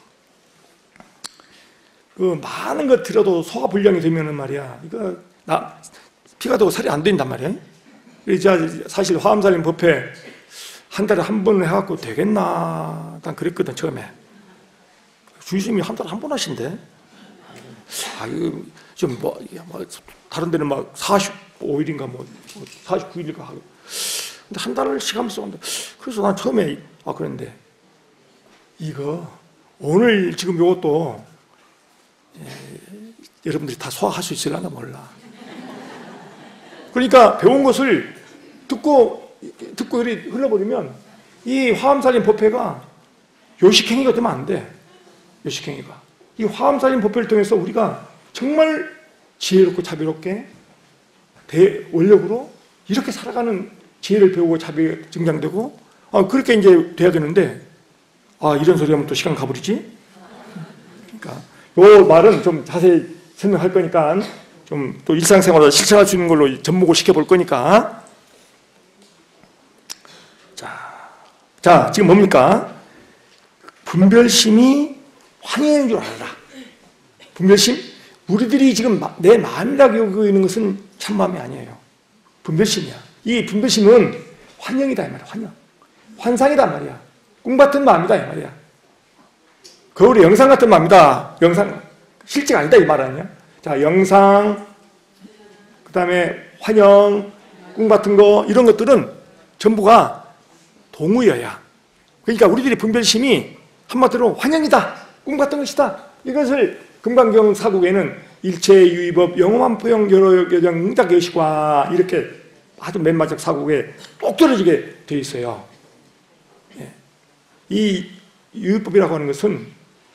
[SPEAKER 1] 그 많은 것 들어도 소화 불량이 되면은 말이야, 이거 나 피가 되고 살이 안 된단 말이야. 그래서 사실 화엄살림 법회 한 달에 한 번 해갖고 되겠나? 난 그랬거든 처음에. 주의심이 한 달에 한 번 하신대. 아 이거 좀 뭐 뭐 다른 데는 막 사십오 일인가 뭐 사십구 일인가 하고. 근데 한 달씩 하면서 하는데 그래서 난 처음에 아 그랬는데 이거 오늘 지금 요것도 예, 여러분들이 다 소화할 수 있을려나 몰라. 그러니까 배운 것을 듣고 듣고 흘러버리면 이 화엄살림 법회가 요식행위가 되면 안 돼. 요식행위가. 이 화엄살림 법회를 통해서 우리가 정말 지혜롭고 자비롭게 대원력으로 이렇게 살아가는 지혜를 배우고 자비가 증장되고 아, 그렇게 이제 돼야 되는데 아 이런 소리 하면 또 시간 가버리지? 그러니까 요 말은 좀 자세히 설명할 거니까 좀 또 일상생활에 실천할 수 있는 걸로 접목을 시켜볼 거니까 자, 자 지금 뭡니까? 분별심이 환영인 줄 알아라. 분별심? 우리들이 지금 내 마음이라고 여기고 있는 것은 참마음이 아니에요. 분별심이야. 이 분별심은 환영이다 이 말이야. 환영. 환상이다 말이야. 꿈 같은 마음이다 이 말이야. 거울의 영상 같은 마음이다. 영상 실제가 아니다 이 말 아니야? 자, 영상, 그 다음에 환영, 꿈 같은 거 이런 것들은 전부가 동의어야. 그러니까 우리들의 분별심이 한마디로 환영이다. 꿈 같은 것이다. 이것을 금강경 사국에는 일체 유의법 영험한 포용 여러 여정 응답 여시과 이렇게 아주 맨마적 사국에 똑 떨어지게 되어 있어요. 예. 이 유의법이라고 하는 것은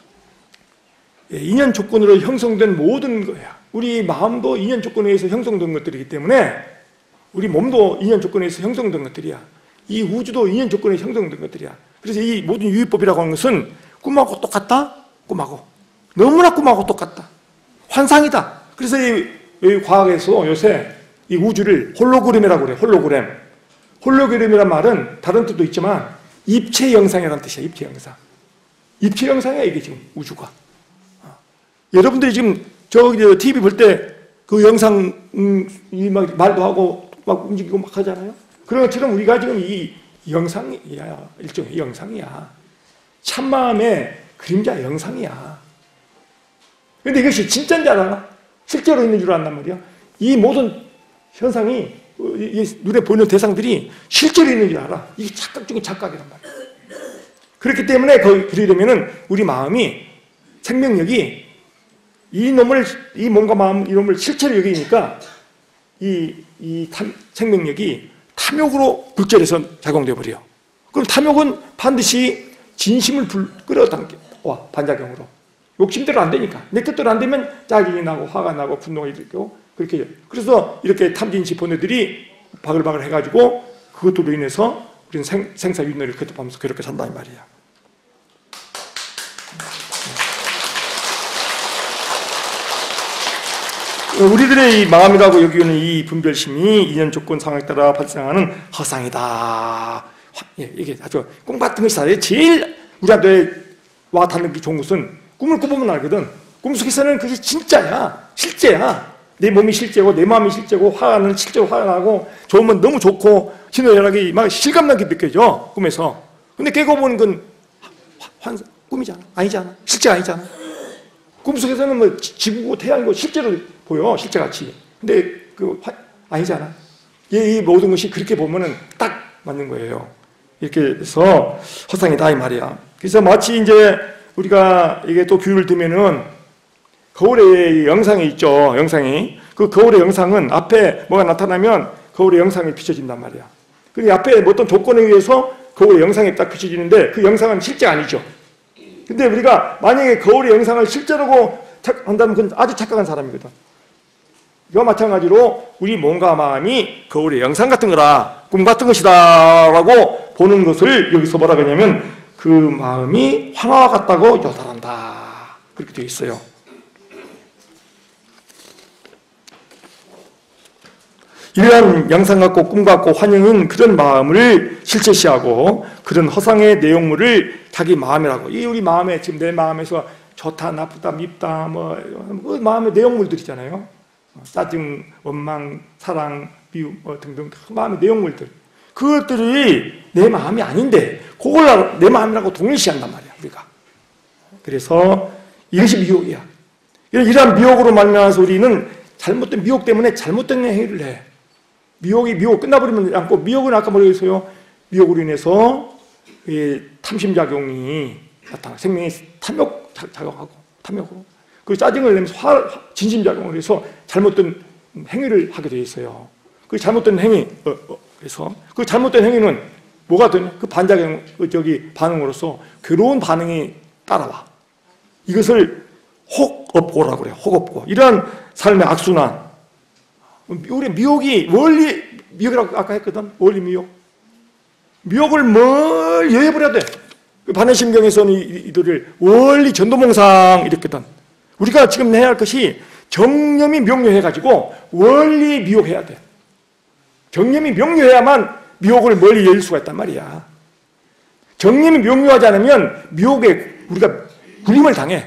[SPEAKER 1] 인연 조건으로 형성된 모든 거야. 우리 마음도 인연 조건에 의해서 형성된 것들이기 때문에 우리 몸도 인연 조건에 의해서 형성된 것들이야. 이 우주도 인연 조건에 의해서 형성된 것들이야. 그래서 이 모든 유의법이라고 하는 것은 꿈하고 똑같다? 꿈하고. 너무나 꿈하고 똑같다. 환상이다. 그래서 이, 이 과학에서 요새 이 우주를 홀로그램이라고 그래. 홀로그램. 홀로그램이란 말은 다른 뜻도 있지만 입체 영상이라는 뜻이야. 입체 영상. 입체 영상이야 이게 지금 우주가. 여러분들이 지금 저기 티비 볼 때 그 영상 음, 이 막 말도 하고 막 움직이고 막 하잖아요. 그런 것처럼 우리가 지금 이 영상이야. 일종의 영상이야. 참마음의 그림자 영상이야. 그런데 이것이 진짜인 줄 알아? 실제로 있는 줄 안단 말이야. 이 모든 현상이 눈에 보이는 대상들이 실제로 있는 줄 알아. 이게 착각 중에 착각이란 말이야. 그렇기 때문에 그러려면은 우리 마음이 생명력이 이 놈을, 이 몸과 마음, 이 놈을 실체로 여기니까 이, 이 탐, 생명력이 탐욕으로 불결해서 작용되어 버려. 그럼 탐욕은 반드시 진심을 불, 끌어당겨. 와, 반작용으로. 욕심대로 안 되니까. 내 뜻대로 안 되면 짜증이 나고, 화가 나고, 분노가 일으키고, 그렇게 해요. 그래서 이렇게 탐진치 번뇌들이 바글바글 해가지고 그것으로 인해서 우리는 생, 생사윤회를 거듭하면서 그렇게 산다는 말이야. 우리들의 이 마음이라고 여기는 이 분별심이 인연 조건 상황에 따라 발생하는 허상이다. 이게 아주 꿈 같은 것이다. 제일 우리한테 와 닿는 좋은 것은 꿈을 꾸보면 알거든. 꿈속에서는 그게 진짜야. 실제야. 내 몸이 실제고 내 마음이 실제고 화는 실제로 화가 나고 좋으면 너무 좋고 희노애락이 막 실감나게 느껴져. 꿈에서. 근데 깨고 보는 건 환상, 꿈이잖아. 아니잖아. 실제가 아니잖아. 꿈속에서는 뭐 지구고 태양이고 실제로 보여. 실제같이. 근데 그 화, 아니잖아. 이 모든 것이 그렇게 보면은 딱 맞는 거예요. 이렇게 해서 허상이다 이 말이야. 그래서 마치 이제 우리가 이게 또 비유를 두면은 거울에 영상이 있죠. 영상이. 그 거울의 영상은 앞에 뭐가 나타나면 거울의 영상이 비춰진단 말이야. 그 앞에 어떤 조건에 의해서 거울의 영상이 딱 비춰지는데 그 영상은 실제 아니죠. 근데 우리가 만약에 거울의 영상을 실제로 한다면 그건 아주 착각한 사람이거든. 이와 마찬가지로 우리 몸과 마음이 거울의 영상 같은 거라, 꿈 같은 것이다 라고 보는 것을 여기서 뭐라 그러냐면 그 마음이 환화와 같다고 요달한다. 그렇게 되어 있어요. 이러한 영상 같고 꿈 같고 환영은 그런 마음을 실제시하고 그런 허상의 내용물을 자기 마음이라고. 이 우리 마음에 지금 내 마음에서 좋다, 나쁘다, 밉다, 뭐 그 마음의 내용물들이잖아요. 짜증, 원망, 사랑, 미움 뭐 등등 그 마음의 내용물들. 그것들이 내 마음이 아닌데 그걸 내 마음이라고 동일시한단 말이야 우리가. 그래서 이것이 미혹이야. 이러한 미혹으로 말미암아서 우리는 잘못된 미혹 때문에 잘못된 행위를 해. 미혹이 미혹 끝나버리면 않고 미혹은 아까 뭐라고 했어요? 미혹으로 인해서 탐심작용이 나타나. 생명이 탐욕 작용하고 탐욕으로. 그 짜증을 내면서 화, 진심작용을 해서 잘못된 행위를 하게 돼 있어요. 그 잘못된 행위, 어, 어, 그래서 그 잘못된 행위는 뭐가 되냐? 그 반작용, 그 저기 반응으로서 괴로운 반응이 따라와. 이것을 혹업고라고 그래요. 혹업고. 이러한 삶의 악순환. 우리 미혹이 원리 미혹이라고 아까 했거든. 원리 미혹. 미혹을 멀리 여해버려야 돼. 그 반야심경에서는 이들을 원리 전도몽상 이랬거든. 우리가 지금 해야 할 것이 정념이 명료해가지고 원리 미혹해야 돼. 정념이 명료해야만 미혹을 멀리 열 수가 있단 말이야. 정념이 명료하지 않으면 미혹에 우리가 굴림을 당해.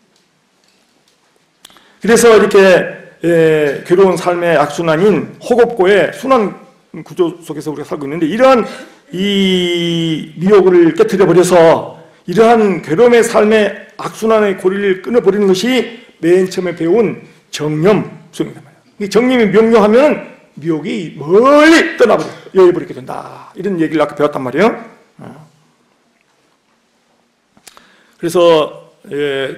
[SPEAKER 1] 그래서 이렇게 예, 괴로운 삶의 악순환인 혹업고의 순환 구조 속에서 우리가 살고 있는데 이러한 이 미혹을 깨뜨려 버려서 이러한 괴로움의 삶의 악순환의 고리를 끊어버리는 것이 맨 처음에 배운 정념 수행이란 말이에요. 정념이 명료하면 미혹이 멀리 떠나버려, 여해버리게 된다. 이런 얘기를 아까 배웠단 말이에요. 그래서 예,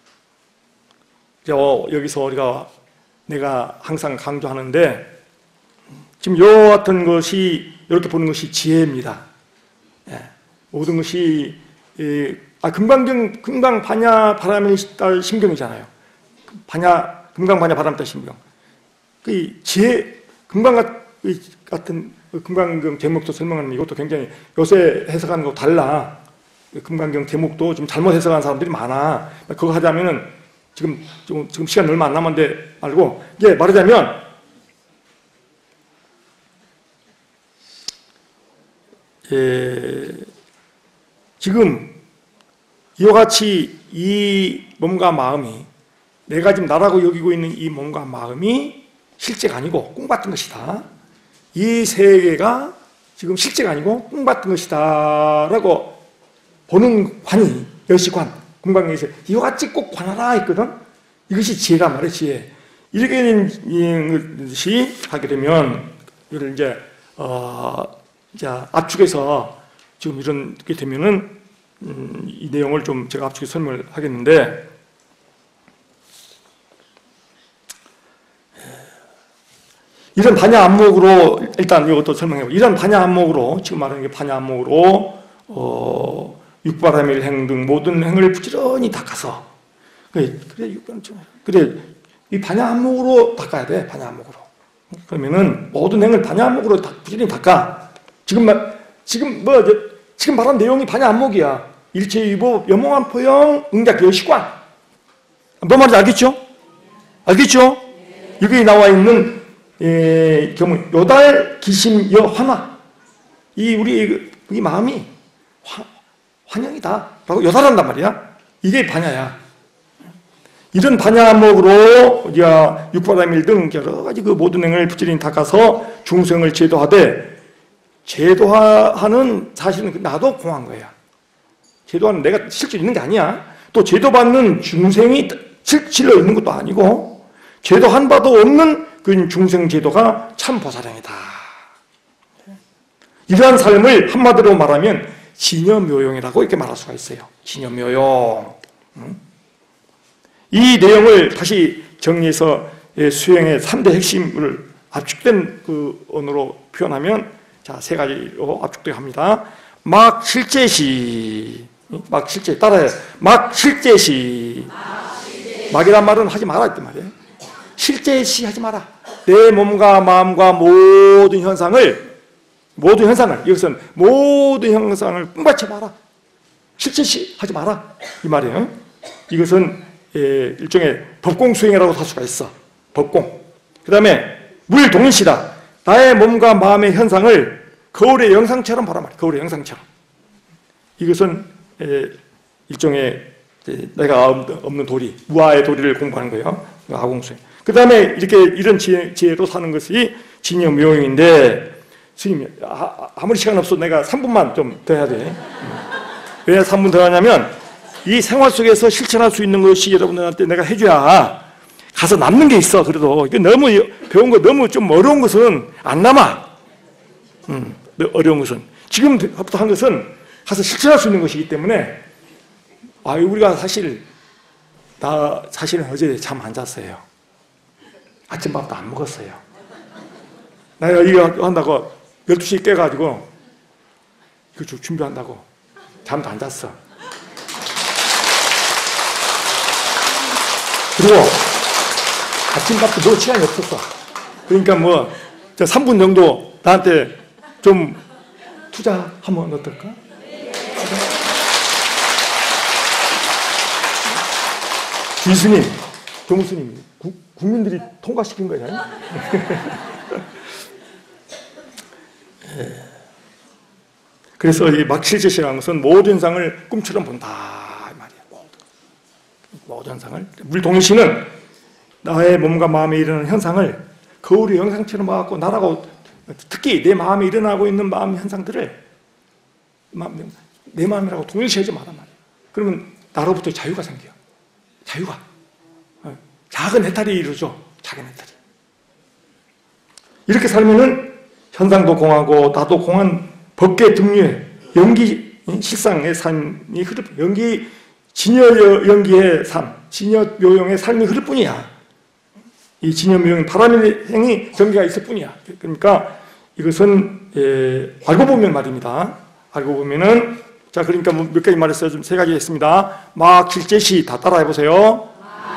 [SPEAKER 1] 여기서 우리가 내가 항상 강조하는데 지금 요 같은 것이 이렇게 보는 것이 지혜입니다. 예, 모든 것이 예, 아, 금강경 금강 반야 바람의 딸 심경이잖아요. 반야 금강 반야 바람 딸 심경. 그 지혜 금강 같은 금강경 제목도 설명하는 이것도 굉장히 요새 해석하는 거 달라. 금강경 제목도 좀 잘못 해석하는 사람들이 많아. 그거 하자면은 지금, 지금, 지금 시간 얼마 안 남았는데 말고, 이게 말하자면, 예, 지금 이와 같이 이 몸과 마음이 내가 지금 나라고 여기고 있는 이 몸과 마음이 실제가 아니고 꿈 같은 것이다. 이 세계가 지금 실제가 아니고 꿈 같은 것이다. 라고 보는 관이, 여시관. 금강경에서 이와 같이 꼭 관하라 했거든. 이것이 지혜가 말이야, 지혜. 이렇게 되는 것이 하게 되면 이를 이제 어 이제 압축해서 지금 이런 게 되면은 음, 이 내용을 좀 제가 압축해서 설명을 하겠는데 이런 반야 안목으로 일단 이것도 설명해. 이런 반야 안목으로 지금 말하는 게 반야 안목으로 어. 육바라밀 행 등 모든 행을 부지런히 닦아서 그래, 그래, 그래 이 반야 안목으로 닦아야 돼. 반야 안목으로. 그러면은 모든 행을 반야 안목으로 부지런히 닦아. 지금 말 지금 뭐 지금 말한 내용이 반야 안목이야. 일체유보 영몽한 포영 응작 여시관. 뭐 말인지 알겠죠? 알겠죠? 여기 나와 있는 예, 경우 요달 기심 여 환화. 이 우리 이 마음이 화, 환영이다 라고 요달한단 말이야. 이게 반야야. 이런 반야 안목으로 우리가 육바라밀 등 여러 가지 그 모든 행을 부지런히 닦아서 중생을 제도하되 제도하는 사실은 나도 공한 거야. 제도하는 내가 실제로 있는 게 아니야. 또 제도받는 중생이 실질로 있는 것도 아니고 제도한 바도 없는 그 중생 제도가 참 보살행이다. 이러한 삶을 한마디로 말하면 진여묘용이라고 이렇게 말할 수가 있어요. 진여묘용. 이 내용을 다시 정리해서 수행의 삼 대 핵심을 압축된 그 언어로 표현하면 자, 세 가지로 압축되어 합니다. 막 실제시, 막 실제 따라해. 막 실제시. 막이란 말은 하지 마라 이때 말이에요. 실제시 하지 마라. 내 몸과 마음과 모든 현상을 모든 현상을 이것은 모든 현상을 뿜받쳐 봐라. 실제시 하지 마라 이 말이에요. 이것은 예, 일종의 법공 수행이라고 할 수가 있어. 법공. 그 다음에 물동일시다. 나의 몸과 마음의 현상을 거울의 영상처럼 보란 말이야. 거울의 영상처럼. 이것은 예, 일종의 예, 내가 없는 도리, 무아의 도리를 공부하는 거예요. 아공수행. 그 다음에 이렇게 이런 지혜, 지혜로 사는 것이 진여묘용인데 스님, 아, 아무리 시간 없어도 내가 삼 분만 좀 더 해야 돼. 왜 삼 분 더 하냐면 이 생활 속에서 실천할 수 있는 것이 여러분들한테 내가 해줘야 가서 남는 게 있어. 그래도 이게 너무 배운 거 너무 좀 어려운 것은 안 남아. 음, 어려운 것은 지금부터 한 것은 가서 실천할 수 있는 것이기 때문에 아, 우리가 사실 나 사실은 어제 잠 안 잤어요. 아침밥도 안 먹었어요. 내가 이거 한다고 열두 시에 깨가지고 이거 준비한다고 잠도 안 잤어. 그리고 아침밥도 먹을 시간이 없었어. 그러니까 뭐 저 삼 분 정도 나한테 좀 투자하면 어떨까? 주스님, 교무스님, 국민들이 통과시킨 거잖아요. 그래서 이 막실제시라는 것은 모든 현상을 꿈처럼 본다 이 말이에요. 모든, 모든 현상을. 물동시는 나의 몸과 마음에 일어나는 현상을 거울의 영상처럼 봐갖고 나라고 특히 내 마음에 일어나고 있는 마음 현상들을 내 마음이라고 동일시하지 마란 말이에요. 그러면 나로부터 자유가 생겨요. 자유가. 작은 해탈이 이루죠. 작은 해탈이. 이렇게 살면은 현상도 공하고 나도 공한 법계 등류에 연기 실상의 삶이 흐를 뿐, 연기 진여 연기의 삶, 진여 묘용의 삶이 흐를 뿐이야. 이 진여 묘용 바람의 행위 전개가 있을 뿐이야. 그러니까 이것은 예, 알고 보면 말입니다. 알고 보면은 자 그러니까 몇 가지 말했어요. 좀 세 가지 했습니다. 막 실제시 다 따라해 보세요.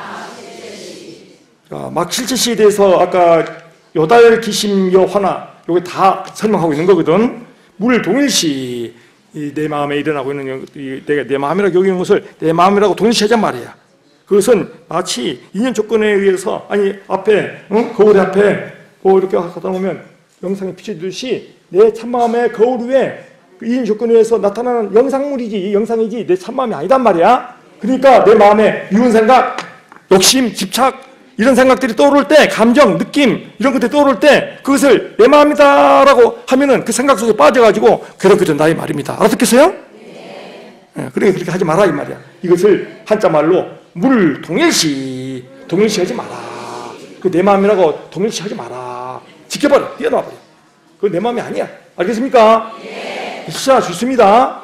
[SPEAKER 1] 자, 막 실제시에 대해서 아까 요달 기심 요 화나 요게 다 설명하고 있는 거거든. 물 동일시 이 내 마음에 일어나고 있는 이 내가 내 마음이라고 여기는 것을 내 마음이라고 동일시하잔 말이야. 그것은 마치 인연 조건에 의해서 아니 앞에 응? 거울 앞에 뭐 이렇게 하다 보면 영상에 비춰지듯이 내 참마음의 거울 위에 그 인연 조건에 의해서 나타나는 영상물이지 영상이지 내 참마음이 아니단 말이야. 그러니까 내 마음에 미운 생각, 욕심, 집착 이런 생각들이 떠오를 때 감정, 느낌 이런 것들이 떠오를 때 그것을 내 마음이다라고 하면은 그 생각 속에 빠져가지고 괴롭게 된다 이 말입니다. 알아듣겠어요? 네. 네, 그러니까 그렇게 하지 마라 이 말이야. 이것을 한자말로 물 동일시 동일시 하지 마라. 그 내 마음이라고 동일시 하지 마라. 지켜버려. 뛰어나버려. 그건 내 마음이 아니야. 알겠습니까? 네. 진짜 좋습니다.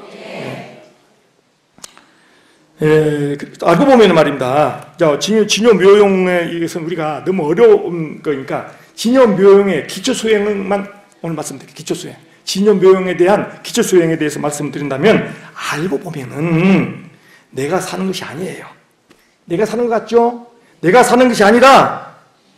[SPEAKER 1] 예, 알고 보면 말입니다. 자, 진여, 진여 묘용의 이것은 우리가 너무 어려운 거니까 진여 묘용의 기초 수행만 오늘 말씀드릴게요. 기초 수행. 진여 묘용에 대한 기초 수행에 대해서 말씀드린다면 알고 보면은 내가 사는 것이 아니에요. 내가 사는 것 같죠? 내가 사는 것이 아니라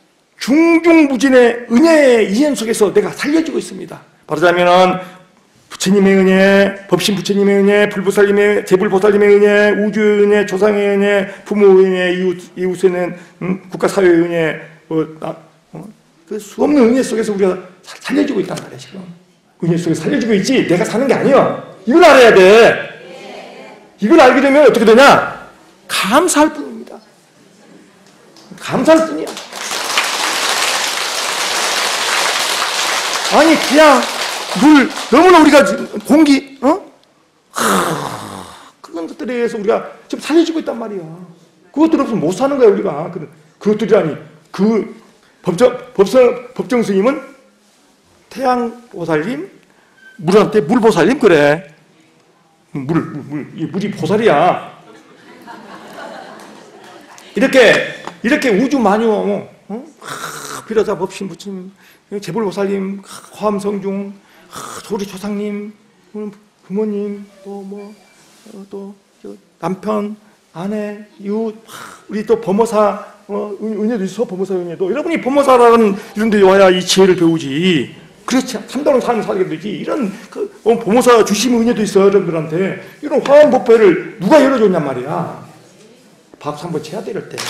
[SPEAKER 1] 중중무진의 은혜의 이현 속에서 내가 살려지고 있습니다. 말하자면은 부처님의 은혜, 법신 부처님의 은혜, 불보살님의, 제불보살님의 은혜, 우주의 은혜, 조상의 은혜, 부모의 은혜, 이웃, 이웃의 은혜, 음, 국가사회의 은혜, 뭐, 아, 어? 그 수없는 은혜 속에서 우리가 살려지고 있단 말이야, 지금. 은혜 속에서 살려지고 있지, 내가 사는 게 아니야. 이걸 알아야 돼. 이걸 알게 되면 어떻게 되냐? 감사할 뿐입니다. 감사할 뿐이야. 아니, 그냥, 물, 너무나 우리가 공기, 어? 하, 그 작은 것들에 의해서 우리가 지금 살려주고 있단 말이야. 그것들 없으면 못 사는 거야 우리가. 그것들이라니 그 법정, 법정, 법정 스님은 태양보살님, 물한테 물보살님 그래. 물, 물, 물, 이 물이 보살이야. 이렇게 이렇게 우주 만유, 어? 비라자 법신 부처님, 재불보살님, 화엄성중, 조리조상님, 부모님, 또 뭐 또 남편, 아내, 이웃, 우리 또 범어사 어, 은혜도 있어. 범어사 은혜도. 여러분이 범어사라는 이런 데 와야 이 지혜를 배우지. 그렇지. 참다운 삶을 살게 되지. 이런 그 어, 범어사 주심 은혜도 있어 여러분들한테. 이런 화엄법회를 누가 열어줬냔 말이야. 박수 한번 쳐야 돼 이럴 때.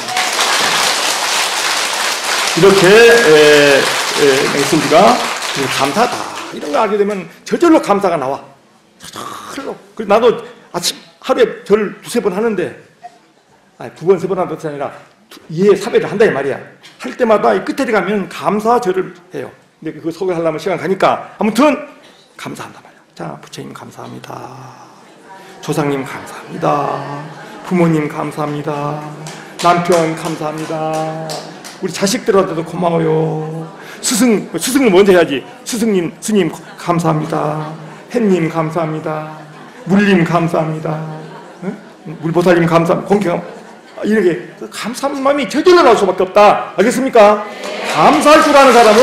[SPEAKER 1] 이렇게 에, 에, 맹승지가 감사다 이런 거 알게 되면 저절로 감사가 나와. 저절로. 그래서 나도 아침 하루에 절 두세 번 하는데, 아니 두 번 세 번 하는 것이 아니라 이해 사배를 한다 이 말이야. 할 때마다 이 끝에 가면 감사절을 해요. 근데 그거 소개하려면 시간 가니까 아무튼 감사한단 말이야. 자, 부처님 감사합니다. 조상님 감사합니다. 부모님 감사합니다. 남편 감사합니다. 우리 자식들한테도 고마워요. 스승, 스승을 먼저 해야지. 스승님, 스님 감사합니다. 햇님 감사합니다. 물님 감사합니다. 응? 물보살님 감사합니다. 공경 이렇게 감사한 마음이 저절로 나올 수밖에 없다. 알겠습니까? 감사할 줄 아는 사람은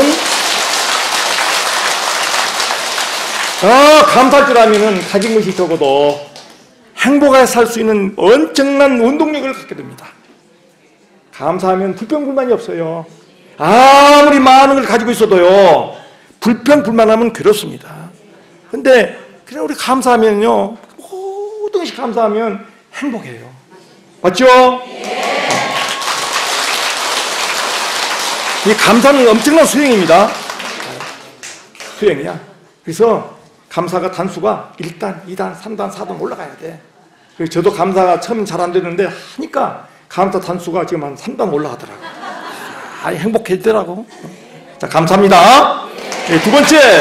[SPEAKER 1] 어, 감사할 줄 알면은 가진 것이 적어도 행복하게 살 수 있는 엄청난 원동력을 갖게 됩니다. 감사하면 불평불만이 없어요. 아무리 많은 걸 가지고 있어도요, 불평불만하면 괴롭습니다. 근데 그냥 우리 감사하면요, 모든 것이 감사하면 행복해요. 맞죠? 이 감사는 엄청난 수행입니다. 수행이야. 그래서 감사가 단수가 일 단, 이 단, 삼 단, 사 단 올라가야 돼. 그래서 저도 감사가 처음 잘 안 되는데 하니까 감사 단수가 지금 한 삼 단 올라가더라고. 아, 행복해지더라고. 자, 감사합니다. 네, 두 번째.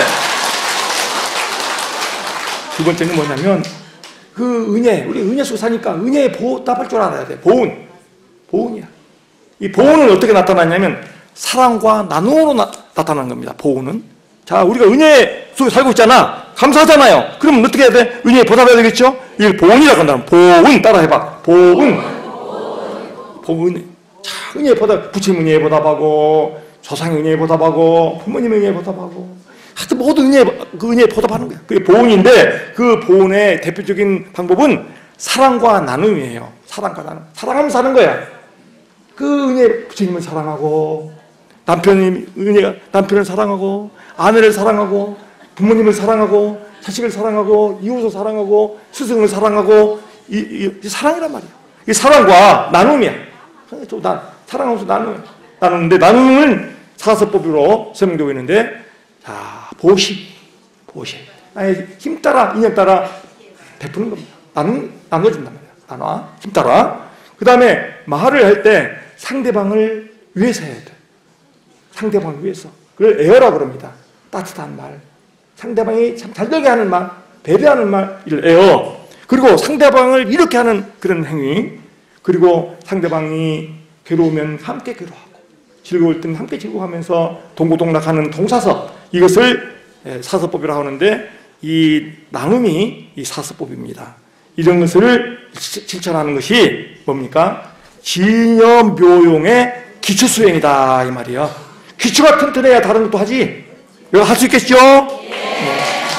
[SPEAKER 1] 두 번째는 뭐냐면, 그 은혜, 우리 은혜 속에 사니까 은혜에 보답할 줄 알아야 돼. 보은. 보은이야. 이 보은은 어떻게 나타나냐면, 사랑과 나눔으로 나, 나타나는 겁니다. 보은은. 자, 우리가 은혜 속에 살고 있잖아. 감사하잖아요. 그러면 어떻게 해야 돼? 은혜에 보답해야 되겠죠? 이걸 보은이라고 한다면, 보은. 따라 해봐. 보은. 보은. 자, 은혜에 보답, 부처님 은혜에 보답하고, 조상 은혜에 보답하고, 부모님 은혜에 보답하고, 하여튼 모든 은혜, 그 은혜에 보답하는 거야. 그게 보은인데, 그 보은의 대표적인 방법은 사랑과 나눔이에요. 사랑과 나눔. 사랑하면서 사는 거야. 그 은혜, 부처님을 사랑하고, 남편이, 은혜가, 남편을 사랑하고, 아내를 사랑하고, 부모님을 사랑하고, 자식을 사랑하고, 이웃을 사랑하고, 스승을 사랑하고, 이, 이, 이 사랑이란 말이야. 이 사랑과 나눔이야. 나, 사랑하면서 나눔, 나누는데, 나눔은 사서법으로 설명되고 있는데, 자, 보시, 보시. 아니, 힘 따라, 인연 따라 베푸는 겁니다. 나는, 나눠준단 말이야. 나눠, 힘 따라. 그 다음에 말을 할 때 상대방을 위해서 해야 돼. 상대방을 위해서. 그걸 에어라고 그럽니다. 따뜻한 말. 상대방이 참 잘 되게 하는 말, 배려하는 말, 이를 에어. 그리고 상대방을 이렇게 하는 그런 행위. 그리고 상대방이 괴로우면 함께 괴로워하고, 즐거울 때는 함께 즐거워하면서 동고동락하는 동사서, 이것을 사서법이라고 하는데, 이 나눔이 이 사서법입니다. 이런 것을 실천하는 것이 뭡니까? 진여묘용의 기초수행이다 이 말이에요. 기초가 튼튼해야 다른 것도 하지. 이거 할 수 있겠죠? 네.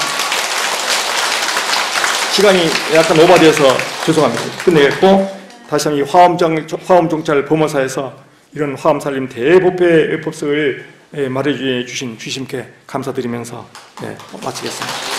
[SPEAKER 1] 시간이 약간 오버돼서 죄송합니다. 끝내겠고, 다시 한번 이 화엄정, 화엄종찰 범어사에서 이런 화엄살림 대법회 법석을 말해주신 주심께 감사드리면서 네, 마치겠습니다.